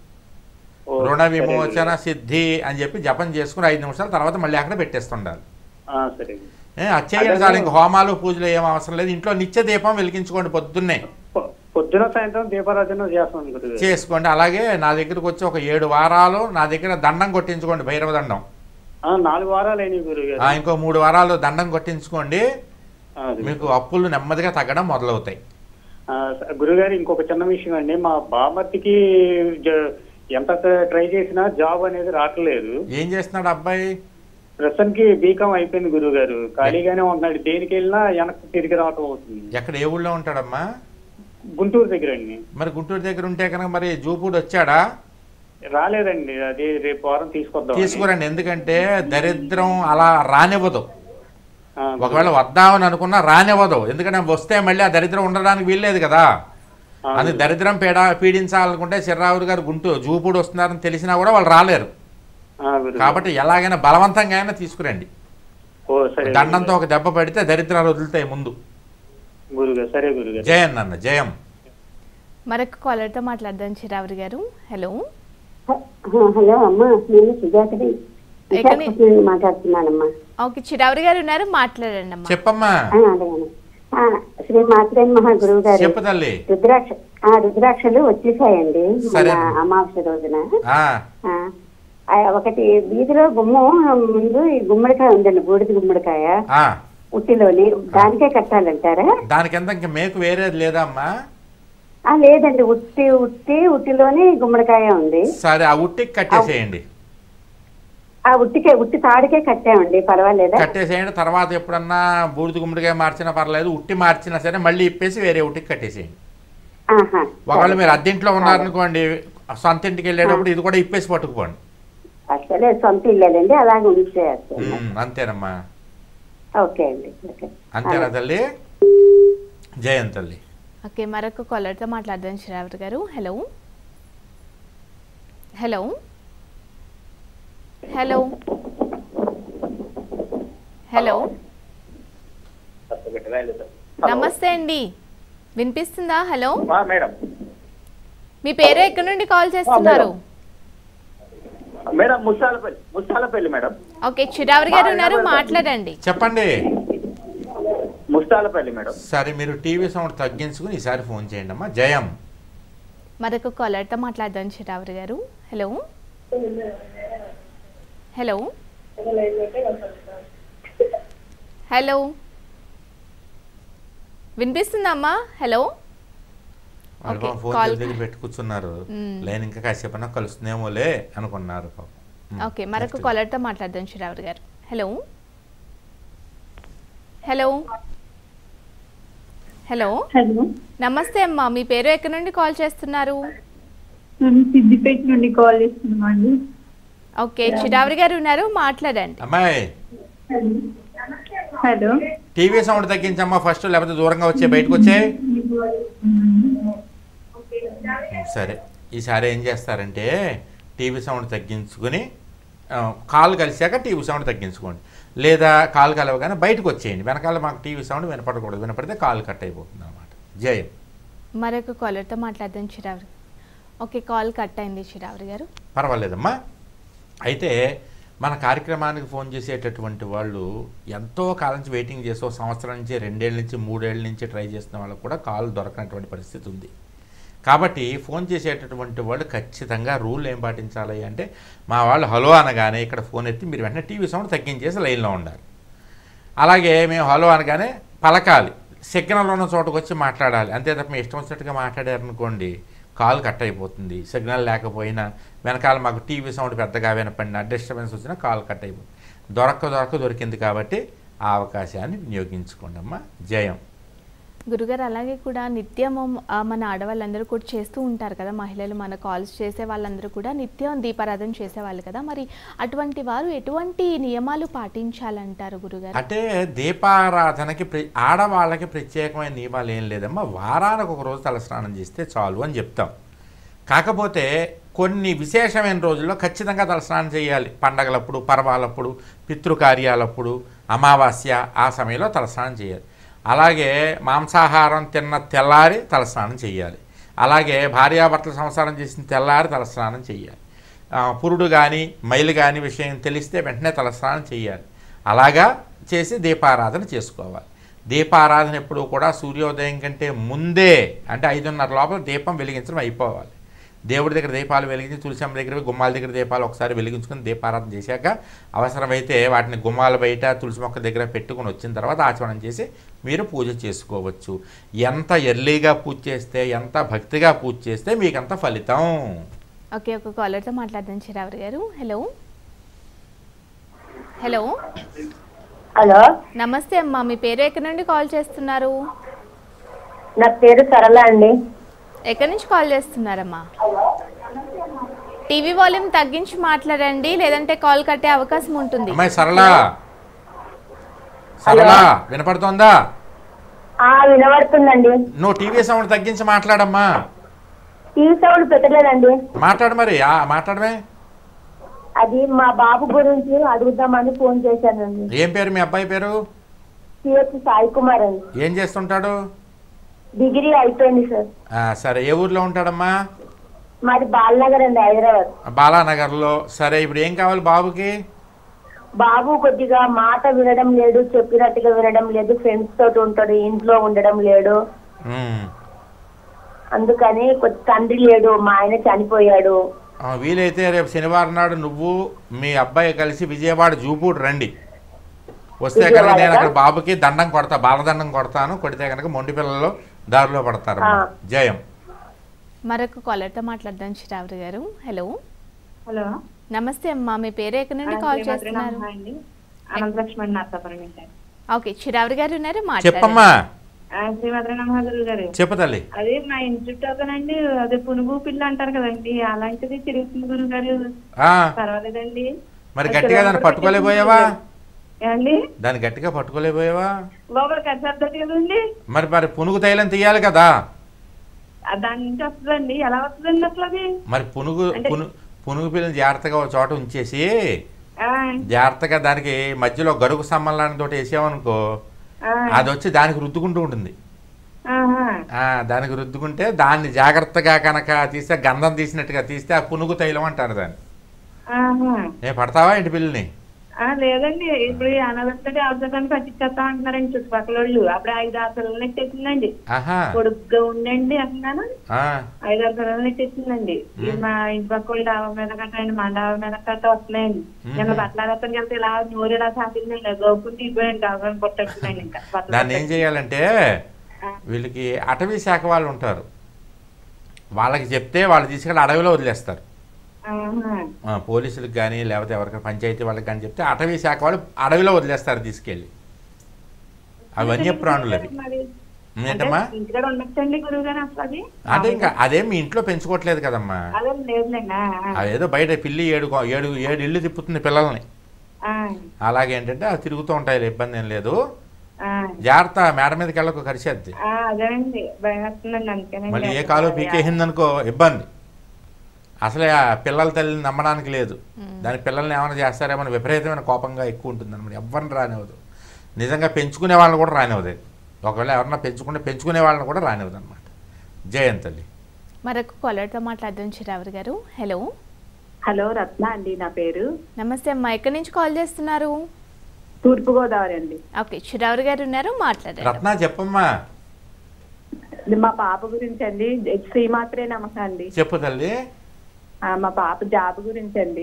రుణ విమోచన సిద్ధి అని చెప్పి జపం చేసుకుని 5 నిమిషాల తర్వాత మళ్ళీ అక్కడ పెట్టేస్తుండాలి. అచ్చేయండి చాలు, ఇంక హోమాలు పూజలు ఏం అవసరం లేదు. ఇంట్లో నిత్య దీపం వెలిగించుకోండి పొద్దున్నే, పొద్దున సాయంత్రం దీపారాధన చేసుకోండి. అలాగే నా దగ్గరకు వచ్చి ఒక 7 వారాలు నా దగ్గర దండం కొట్టించుకోండి, భైరవ దండం. 4 వారాలు అయినాయి గురుగారు. ఇంకో 3 వారాలు దండం కొట్టించుకోండి, మీకు అప్పులు నెమ్మదిగా తగ్గడం మొదలవుతాయి. గురుగారు, ఇంకొక చిన్న విషయం అండి, మా బామర్తికి ఎంత ట్రై చేసినా జాబ్ అనేది రావట్లేదు. ఏం చేస్తున్నాడు అబ్బాయి? ప్రస్తుతానికి బీకాం అయిపోయింది గురుగారు, ఖాళీగానే ఉంటున్నాడు. దేనికి వెళ్ళినా వెనక్కి తిరిగి రావటం అవుతుంది. ఎక్కడ, ఏ ఊళ్ళో ఉంటాడమ్మా? గుంటూరు దగ్గర అండి. మరి గుంటూరు దగ్గర ఉంటే కనుక మరి జూపూడి వచ్చాడా? రాలేదండి, అది రేపు వారం తీసుకురండి. ఎందుకంటే దరిద్రం అలా రానివ్వదు. ఒకవేళ వద్దామని అనుకున్నా రానివ్వదు. ఎందుకంటే వస్తే మళ్ళీ ఆ దరిద్రం ఉండడానికి వీల్లేదు కదా. అది దరిద్రం పీడించాలనుకుంటే చిర్రావురు గారు జూపూడి వస్తున్నారని తెలిసినా కూడా వాళ్ళు రాలేరు. కాబట్టి ఎలాగైనా బలవంతంగా అయినా తీసుకురండి. దండంతో ఒక దెబ్బ పడితే దరిద్రాలు వదులుతాయి ముందు. జయం నాన్న, జయం. మరొక కాలర్తో మాట్లాడదాం చిరావురి గారు. హలో హలో అమ్మా, నేను సుజాతని మాట్లాడుతున్నానమ్మా. ఓకే, చిరావురి గారు ఉన్నారు, మాట్లాడండి అమ్మా. చెప్పమ్మా. శ్రీ మాత్రే మహా గురువు గారు, రుద్రాక్షలు వచ్చేసాయండి అమావాస్య రోజున. ఒకటి వీధిలో గుమ్మం ముందు ఈ గుమ్మడికాయ ఉందండి, బూడిద గుమ్మడికాయ ఉట్టిలోని, దానికే కట్టాలంటారా? దానికి ఎంత ఇంకా మేకు వేరేది లేదా అమ్మా? లేదండి, ఉట్టిలోని గుమ్మడికాయ ఉంది. సరే, ఆ ఉట్టికి కట్టేసేయండి. ఆ ఉట్టి తాడికే కట్టామండి, పర్వాలేదా? కట్టేసేయండి. తర్వాత ఎప్పుడన్నా బూడిద గుమ్మడికాయ మార్చినా పర్లేదు, ఉట్టి మార్చినా సరే మళ్ళీ ఇప్పేసి వేరే ఉట్టికి కట్టేసేయండి. ఒకవేళ మీరు అద్దెంట్లో ఉన్నారనుకోండి, సొంత ఇంటికి వెళ్ళేటప్పుడు ఇది కూడా ఇప్పేసి పట్టుకుపోండి. అసలే సొంత ఇల్లేదండి, అలాగే ఉంచేయాలి. అంతేనమ్మా. ఓకే అండి. అంతేనా తల్లి? జయం తల్లి. ఓకే, మరొక కాలర్తో మాట్లాడదాం శ్రావణి గారు. హలో హలో హలో హలో నమస్తే అండి, వినిపిస్తుందా? హలో మేడం, మీ పేరు ఎక్కడి నుండి కాల్ చేస్తున్నారు? Madam Mustalapalli madam. Okay, Chiravari గారు ఉన్నారు, మాట్లాడండి. చెప్పండి. ముస్తాలపల్లి మేడం. సరే, మీరు టీవీ సౌండ్ తగ్గించుకుని ఈసారి ఫోన్ చేయండి అమ్మా. జయం. మరొక కాలర్తో మాట్లాడదాం చిరావరి గారు. హలో హలో హలో వినిపిస్తుందమ్మా? హలో. ఫోన్ దగ్గర పెట్టి కూర్చున్నారు, లైన్ ఇంకా కాసేపన్నా కలుస్తుందేమోలే అనుకున్నారు. ఓకే, మరొక కాలర్తో మాట్లాడదాం చిరావరి గారు. హలో హలో హలో హలో నమస్తే అమ్మా, మీ పేరు ఎక్కడి నుండి కాల్ చేస్తున్నారు? సిద్దిపేట నుండి కాల్ చేస్తున్నామండి. ఓకే, చిరావరి గారు ఉన్నారు, మాట్లాడండి. అమ్మాయి, హలో, టీవీ సౌండ్ తగ్గించమ్మా ఫస్ట్, లేకపోతే దూరంగా వచ్చే బయటకు వచ్చే. సరే, ఈసారి ఏం చేస్తారంటే టీవీ సౌండ్ తగ్గించుకుని కాల్ కలిసాక టీవీ సౌండ్ తగ్గించుకోండి, లేదా కాల్ కలవగానే బయటకు వచ్చేయండి. వెనకాల మాకు టీవీ సౌండ్ వినపడకూడదు, వినపడితే కాల్ కట్ అయిపోతుంది అన్నమాట. జయం. మరొక కాలర్తో మాట్లాడదాం చిరావరి. ఓకే, కాల్ కట్ అయింది చిరావరి గారు. పర్వాలేదమ్మా. అయితే మన కార్యక్రమానికి ఫోన్ చేసేటటువంటి వాళ్ళు ఎంతో కాలం నుంచి వెయిటింగ్ చేసి, సంవత్సరం నుంచి, 2 ఏళ్ళ నుంచి, 3 ఏళ్ళ నుంచి ట్రై చేస్తున్న వాళ్ళకు కూడా కాల్ దొరకనటువంటి పరిస్థితి ఉంది. కాబట్టి ఫోన్ చేసేటటువంటి వాళ్ళు ఖచ్చితంగా రూల్ ఏం పాటించాలి అంటే, మా వాళ్ళు హలో అనగానే ఇక్కడ ఫోన్ ఎత్తి మీరు వెంటనే టీవీ సౌండ్ తగ్గించేసి లైన్లో ఉండాలి. అలాగే మేము హలో అనగానే పలకాలి, సిగ్నల్ ఉన్న చోటుకు వచ్చి మాట్లాడాలి. అంతే తప్ప మీ ఇష్టం వచ్చినట్టుగా మాట్లాడారనుకోండి కాల్ కట్ అయిపోతుంది. సిగ్నల్ లేకపోయినా వెనకాల మాకు టీవీ సౌండ్ పెద్దగా వినపడినా, డిస్టర్బెన్స్ వచ్చినా కాల్ కట్ అయిపోతుంది. దొరికింది కాబట్టి ఆ అవకాశాన్ని వినియోగించుకోండి అమ్మా. జయం. గురుగారు, అలాగే కూడా నిత్యం మన ఆడవాళ్ళందరూ కూడా చేస్తూ ఉంటారు కదా, మహిళలు మన కాల్స్ చేసే వాళ్ళందరూ కూడా నిత్యం దీపారాధన చేసేవాళ్ళు కదా, మరి అటువంటి వారు ఎటువంటి నియమాలు పాటించాలంటారు గురుగారు? అంటే దీపారాధనకి ఆడవాళ్ళకి ప్రత్యేకమైన నియమాలు ఏం లేదమ్మా. వారానికి ఒక రోజు తలస్నానం చేస్తే చాలు అని చెప్తాం. కాకపోతే కొన్ని విశేషమైన రోజుల్లో ఖచ్చితంగా తలస్నానం చేయాలి. పండగలప్పుడు, పర్వాలప్పుడు, పితృకార్యాలప్పుడు, అమావాస్య ఆ సమయంలో తలస్నానం చేయాలి. అలాగే మాంసాహారం తిన్న తెల్లారి తలస్నానం చేయాలి. అలాగే భార్యాభర్తల సంసారం చేసిన తెల్లారి తలస్నానం చేయాలి. పురుడు కానీ మైలు కానీ విషయం తెలిస్తే వెంటనే తలస్నానం చేయాలి. అలాగా చేసి దీపారాధన చేసుకోవాలి. దీపారాధన ఎప్పుడు కూడా సూర్యోదయం కంటే ముందే, అంటే 5:30 లోపల దీపం వెలిగించడం అయిపోవాలి. దేవుడి దగ్గర దీపాలు వెలిగించి, తులసమ్మ దగ్గర, గుమ్మాల దగ్గర దీపాలు ఒకసారి వెలిగించుకుని దీపారాధన చేశాక అవసరమైతే వాటిని గుమ్మాల బయట, తులసి మొక్క దగ్గర పెట్టుకుని వచ్చిన తర్వాత ఆచమనం చేసి మీరు పూజ చేసుకోవచ్చు. ఎంత ఎర్లీగా పూజ చేస్తే, ఎంత భక్తిగా పూజ చేస్తే మీకు అంత ఫలితం. ఓకే, ఒక కాలర్తో మాట్లాడదాం చిరావరి గారు. హలో హలో హలో నమస్తే అమ్మా, మీ పేరు ఎక్కడి నుండి కాల్ చేస్తున్నారు? నా పేరు సరళ అండి. ఎక్కడి నుంచి కాల్ చేస్తున్నారమ్మా? టీవీ వాల్యూమ్ తగ్గించి మాట్లాడండి, లేదంటే కాల్ కట్టే అవకాశం ఉంటుంది. అమ్మాయి సరళ, సరళ వినపడుతోందా? వినబడుతుందండి. నువ్వు టీవీ సౌండ్ తగ్గించి మాట్లాడమ్మా. టీవీ సౌండ్ పెట్టలేదండి. మాట్లాడు మరి. మాట్లాడమే. అది మా బాబు గురించి అడుగుదామని ఫోన్ చేశానండి. ఏం పేరు మీ అబ్బాయి పేరు? సిహెచ్ సాయి కుమార్ అండి. ఏం చేస్తుంటాడు? డిగ్రీ అయిపోయింది సార్. సరే, ఏ ఊర్లో ఉంటాడమ్మా? మాది బాలనగర్ అండి, హైదరాబాద్. బాలానగర్లో. సరే, ఇప్పుడు ఏం కావాలి బాబుకి? బాబు కొద్దిగా మాట వినడం లేదు, చెప్పినట్టుగా వినడం లేదు, ఫ్రెండ్స్ తోటి ఉంటాడు, ఇంట్లో ఉండడం లేడు. అందుకని తండ్రి లేడు, మా ఆయన చనిపోయాడు. వీలైతే రేపు శనివారం నాడు నువ్వు మీ అబ్బాయి కలిసి విజయవాడ జూపూడి రండి. వస్తే కనుక నేను అక్కడ బాబుకి దండం కొడతా, బాలదండం కొడతాను. కొడితే కనుక మొండి పిల్లలు దారిలో పడతారు. జయం. మరొక కాలర్తో మాట్లాడదాం చిరావరి గారు. హలో. హలో, నమస్తే అమ్మా, మీ పేరు ఎక్కడి నుండి కాల్ చేస్తున్నారు? ఓకే, చిరావరి గారు ఉన్నారు, చెప్పమ్మా. చెప్పతల్లి. అదే మా ఇంటి చుట్టూనండి, అదే పునుగు పిల్ల అంటారు కదండి, అలాంటిది తిరుగుతుంది గురుగారు. పర్వాలేదండి. మరి గట్టిగా దాన్ని పట్టుకోలేకపోయావా? ఏమండి, దాన్ని గట్టిగా పట్టుకోలేకపోయావా? లోపల కట్టేస్తారు కదండి. మరి పునుగు తైలం తీయాలి కదా. దాని నుంచి వస్తుందండి. ఎలా వస్తుందండి అసలు అది? మరి పునుగు పిల్లని జాగ్రత్తగా ఒక చోట ఉంచేసి జాగ్రత్తగా దానికి మధ్యలో గరుకు సంబంధాన్ని తోటి వేసామనుకో, అది వచ్చి దానికి రుద్దుకుంటూ ఉంటుంది. దానికి రుద్దుకుంటే దాన్ని జాగ్రత్తగా కనుక తీస్తే, గంధం తీసినట్టుగా తీస్తే ఆ పునుగు తైలం అంటారు దాన్ని. నేను పడతావా ఇంటి పిల్లని? లేదండి, ఇప్పుడు అనాథంటే అవసరాన్ని పట్టించేస్తా అంటున్నారండి చుట్టుపక్కల వాళ్ళు. అప్పుడు 5-6 పిల్లలు నెట్టేసిందండి. పొడుగ్గా ఉండండి అంటున్నాను, 5-6 పిల్లలు నెట్టేసిందండి. మా ఇంటి పక్క వాళ్ళు డాబా మీద కట్ట, మా డాబా మీద కట్ట వస్తున్నాయండి. నేను బట్టలు వెళ్తే ఇలా నోరు ఇలా సాపిందండి, గోపుని తీపోయండి, డాబా పొట్టండి. ఇంకా దాన్ని ఏం చేయాలంటే, వీళ్ళకి అటవీ శాఖ వాళ్ళు ఉంటారు, వాళ్ళకి చెప్తే వాళ్ళు తీసుకెళ్ళి అడవిలో వదిలేస్తారు. పోలీసులకు కానీ లేకపోతే ఎవరికైనా పంచాయతీ వాళ్ళకి కానీ చెప్తే అటవీ శాఖ వాళ్ళు అడవిలో వదిలేస్తారు తీసుకెళ్ళి. అవి వన్యప్రాణులు అవి. ఏంటమ్మా అంటే ఇంకా అదేం మీ ఇంట్లో పెంచుకోవట్లేదు కదమ్మా. అదేదో బయట పిల్లి 7 ఇళ్ళు తిప్పుతుంది పిల్లల్ని. అలాగేంటంటే అవి తిరుగుతూ ఉంటాయి, ఇబ్బంది ఏం లేదు. జాగ్రత్త, మేడ మీదకి వెళ్ళకు, కరిచేద్ది. మళ్ళీ ఏ కాలు పీకేసిందనుకో ఇబ్బంది. అసలే ఆ పిల్లల తల్లిని నమ్మడానికి లేదు. దాని పిల్లల్ని ఏమైనా చేస్తారేమో విపరీతమైన కోపంగా ఎక్కువ ఉంటుంది అనమాట. ఎవరిని రానివ్వదు, నిజంగా పెంచుకునే వాళ్ళని కూడా రానివ్వదు. ఒకవేళ ఎవరన్నా పెంచుకునే వాళ్ళని కూడా రానివ్వదు అనమాట. జయంత్ తల్లి. మరొక కాలర్తో మాట్లాడదాం చిరావరి గారు. హలో. హలో, రత్న అండి నా పేరు. నమస్తే అమ్మా, ఎక్కడి నుంచి కాల్ చేస్తున్నారు? తూర్పుగోదావరి అండి. ఓకే, చిరావరి గారు ఉన్నారు, మాట్లాడండి. రత్న చెప్పమ్మా. మా పాప గురించి అండి. శ్రీమాత్రే నమస్తే అండి. చెప్పు తల్లి. మా పాప జాబ్ గురించి అండి.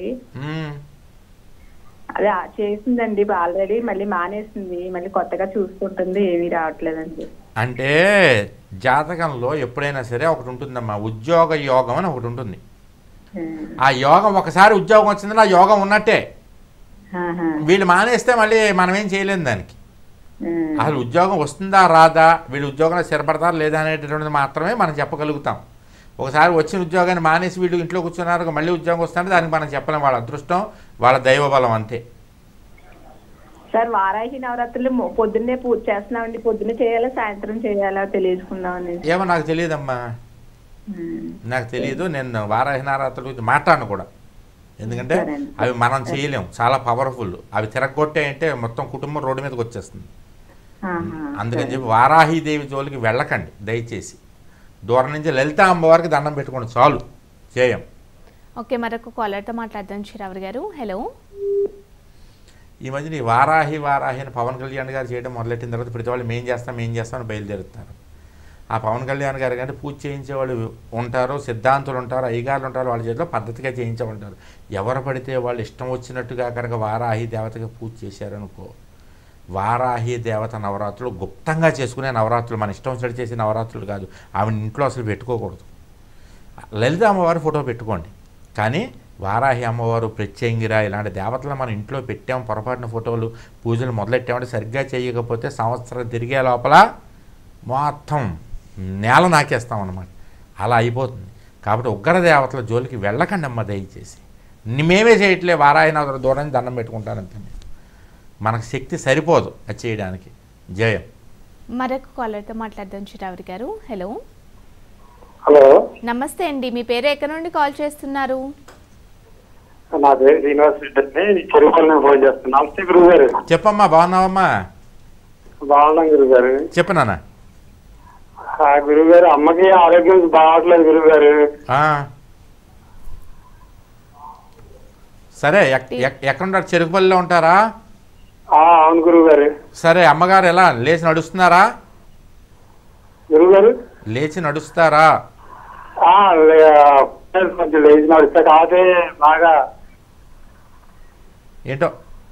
అదే చేసిందండి ఆల్రెడీ, మళ్ళీ మానేసింది, మళ్ళీ కొత్తగా చూసుకుంటుంది, ఏమీ రావట్లేదండి. అంటే జాతకంలో ఎప్పుడైనా సరే ఒకటి ఉంటుందమ్మా, ఉద్యోగ యోగం అని ఒకటి ఉంటుంది. ఆ యోగం ఒకసారి ఉద్యోగం వచ్చిందని ఆ యోగం ఉన్నట్టే. వీళ్ళు మానేస్తే మళ్ళీ మనం ఏం చేయలేము దానికి. అసలు ఉద్యోగం వస్తుందా రాదా, వీళ్ళు ఉద్యోగంలో స్థిరపడతారా లేదా అనేటటువంటిది మాత్రమే మనం చెప్పగలుగుతాం. ఒకసారి వచ్చిన ఉద్యోగాన్ని మానేసి వీళ్ళు ఇంట్లో కూర్చున్నారు, మళ్ళీ ఉద్యోగం వస్తుంటే దానికి మనం చెప్పలేం. వాళ్ళ అదృష్టం, వాళ్ళ దైవబలం అంతే. సార్, వారాహి నవరాత్రులు పొద్దున్నే పూజ చేస్తున్నామండి. పొద్దున్నే చేయాలా సాయంత్రం చేయాలా తెలియజేసుకుందామని. ఏమో నాకు తెలియదమ్మా, నాకు తెలియదు. నేను వారాహి నవరాత్రుల గురించి మాట్లాడను కూడా, ఎందుకంటే అవి మనం చేయలేము, చాలా పవర్ఫుల్. అవి తిరగొట్టాయంటే మొత్తం కుటుంబం రోడ్డు మీదకి వచ్చేస్తుంది. అందుకని చెప్పి వారాహిదేవి జోలికి వెళ్ళకండి దయచేసి. దూరం నుంచి లలిత అమ్మవారికి దండం పెట్టుకోండి చాలు. చేయం. ఓకే, మరొక కాలర్తో మాట్లాడదాం చిరావరి గారు. హలో. ఈ మధ్యన ఈ వారాహి అని పవన్ కళ్యాణ్ గారు చేయడం మొదలెట్టిన తర్వాత ప్రతి వాళ్ళు మేం చేస్తామని బయలుదేరుతున్నారు. ఆ పవన్ కళ్యాణ్ గారు కంటే పూజ చేయించేవాళ్ళు ఉంటారు, సిద్ధాంతులు ఉంటారు, అయ్యగారులు ఉంటారు, వాళ్ళ చేతిలో పద్ధతిగా చేయించమంటారు. ఎవరు పడితే వాళ్ళు ఇష్టం వచ్చినట్టుగా కనుక వారాహి దేవతగా పూజ చేశారనుకో, వారాహి దేవత నవరాత్రులు గుప్తంగా చేసుకునే నవరాత్రులు, మన ఇష్టం వచ్చినట్టు చేసే నవరాత్రులు కాదు. ఆమెను ఇంట్లో అసలు పెట్టుకోకూడదు. లలిత అమ్మవారు ఫోటో పెట్టుకోండి, కానీ వారాహి అమ్మవారు, ప్రత్యంగిర ఇలాంటి దేవతలను మన ఇంట్లో పెట్టాం, పొరపాటున ఫోటోలు పూజలు మొదలెట్టామంటే సరిగ్గా చేయకపోతే సంవత్సరం తిరిగే లోపల మొత్తం నేల నాకేస్తాం అన్నమాట. అలా అయిపోతుంది. కాబట్టి ఉగ్ర దేవతల జోలికి వెళ్ళకండి అమ్మ దయచేసి. మేమే చేయట్లే, వారాహి నవరాత్రుల దూరాన్ని దండం పెట్టుకుంటానంతే. మనకు శక్తి సరిపోదు అది చేయడానికి. జయం. మరొక కాలర్తో మాట్లాడదాం చిరావరి గారు. హలో హలో, నమస్తే అండి. మీ పేరు ఎక్కడి నుండి కాల్ చేస్తున్నారు? నా పేరు శ్రీనివాస్ రెడ్డి అండి, చెరువుపల్లి ఫోన్ చేస్తున్నా. నమస్తే గురువు గారు. చెప్పమ్మా, బాగున్నావమ్మా? బాగున్నాం గురువు గారు. చెప్పు నాన్న. గురువు గారు, అమ్మకి ఆరోగ్యం బాగట్లేదు గురువు గారు. సరే, ఎక్కడుంటారు? చెరుకుపల్లిలో ఉంటారా? అవును గురువు గారు. సరే, అమ్మగారు ఎలా లేచి నడుస్తున్నారా? గురువు గారు లేచి నడుస్తారా? కొంచెం లేచి నడుస్తా, కాకపోతే బాగా ఏంటో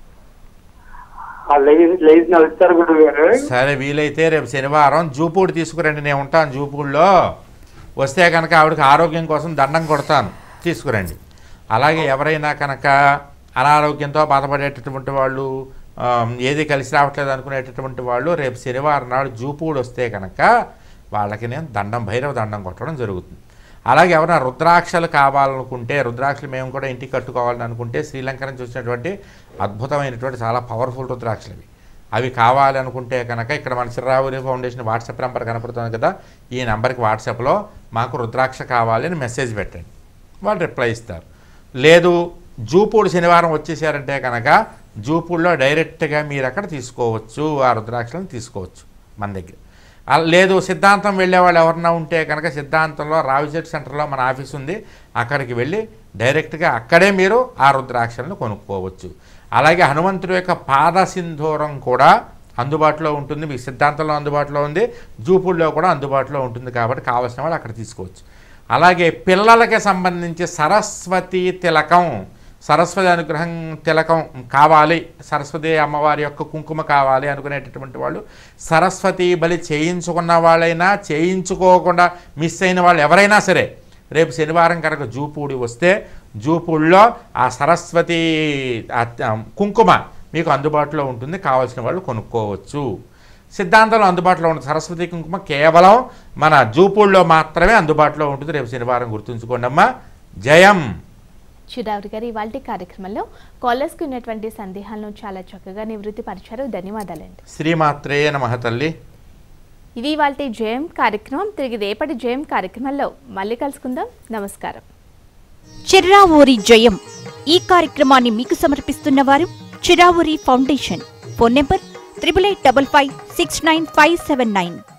లేచి నడుస్తారు గురువు గారు. సరే, వీలైతే రేపు శనివారం జూపూడి తీసుకురండి, నేను ఉంటాను జూపూడిలో. వస్తే కనుక ఆవిడకి ఆరోగ్యం కోసం దండం కొడతాను, తీసుకురండి. అలాగే ఎవరైనా కనుక అనారోగ్యంతో బాధపడేటటువంటి వాళ్ళు, ఏది కలిసి రావట్లేదు అనుకునేటటువంటి వాళ్ళు రేపు శనివారం నాడు జూపూడి వస్తే కనుక వాళ్ళకి నేను భైరవ దండం కొట్టడం జరుగుతుంది. అలాగే ఎవరైనా రుద్రాక్షలు కావాలనుకుంటే, రుద్రాక్షలు మేము కూడా ఇంటికి కట్టుకోవాలని అనుకుంటే శ్రీలంక నుంచి వచ్చినటువంటి అద్భుతమైనటువంటి చాలా పవర్ఫుల్ రుద్రాక్షలు అవి కావాలి అనుకుంటే కనుక ఇక్కడ మన చిరావురి ఫౌండేషన్ వాట్సాప్ నెంబర్ కనపడుతుంది కదా, ఈ నెంబర్కి వాట్సాప్లో మాకు రుద్రాక్ష కావాలి అని మెసేజ్ పెట్టండి, వాళ్ళు రిప్లై ఇస్తారు. లేదు జూపూడి శనివారం వచ్చేసారంటే కనుక జూపూడిలో డైరెక్ట్గా మీరు అక్కడ తీసుకోవచ్చు, ఆ రుద్రాక్షలను తీసుకోవచ్చు మన దగ్గర. లేదు సిద్ధాంతం వెళ్ళే వాళ్ళు ఎవరన్నా ఉంటే కనుక సిద్ధాంతంలో రావిచెట్టు సెంటర్లో మన ఆఫీస్ ఉంది, అక్కడికి వెళ్ళి డైరెక్ట్గా అక్కడే మీరు ఆ రుద్రాక్షలను కొనుక్కోవచ్చు. అలాగే హనుమంతుడి యొక్క పాద సింధూరం కూడా అందుబాటులో ఉంటుంది, మీకు సిద్ధాంతంలో అందుబాటులో ఉంది, జూపూడిలో కూడా అందుబాటులో ఉంటుంది, కాబట్టి కావాల్సిన వాళ్ళు అక్కడ తీసుకోవచ్చు. అలాగే పిల్లలకి సంబంధించి సరస్వతి తిలకం, సరస్వతి అనుగ్రహం తిలకం కావాలి, సరస్వతి అమ్మవారి యొక్క కుంకుమ కావాలి అనుకునేటటువంటి వాళ్ళు సరస్వతి బలి చేయించుకున్న వాళ్ళైనా చేయించుకోకుండా మిస్ అయిన వాళ్ళు ఎవరైనా సరే రేపు శనివారం కనుక జూపూడి వస్తే జూపూడిలో ఆ సరస్వతి కుంకుమ మీకు అందుబాటులో ఉంటుంది, కావాల్సిన వాళ్ళు కొనుక్కోవచ్చు. సిద్ధాంతంలో అందుబాటులో ఉంటుంది సరస్వతి కుంకుమ, కేవలం మన జూపూడిలో మాత్రమే అందుబాటులో ఉంటుంది. రేపు శనివారం గుర్తుంచుకోండి అమ్మా. జయం. చిరావరి గారు, ఇవాళ కార్యక్రమంలో కాలర్స్కి ఉన్నటువంటి సందేహాలను చాలా చక్కగా నివృత్తి పరిచారు. ధన్యవాదాలండి. శ్రీమాత్రే నమః తల్లి. ఇది ఇవాళ జయం కార్యక్రమం. తిరిగి రేపటి జయం కార్యక్రమంలో మళ్ళీ కలుసుకుందాం. నమస్కారం. చిరావూరి జయం ఈ కార్యక్రమాన్ని మీకు సమర్పిస్తున్న వారు చిరావూరి ఫౌండేషన్. Phone number 8855 69579.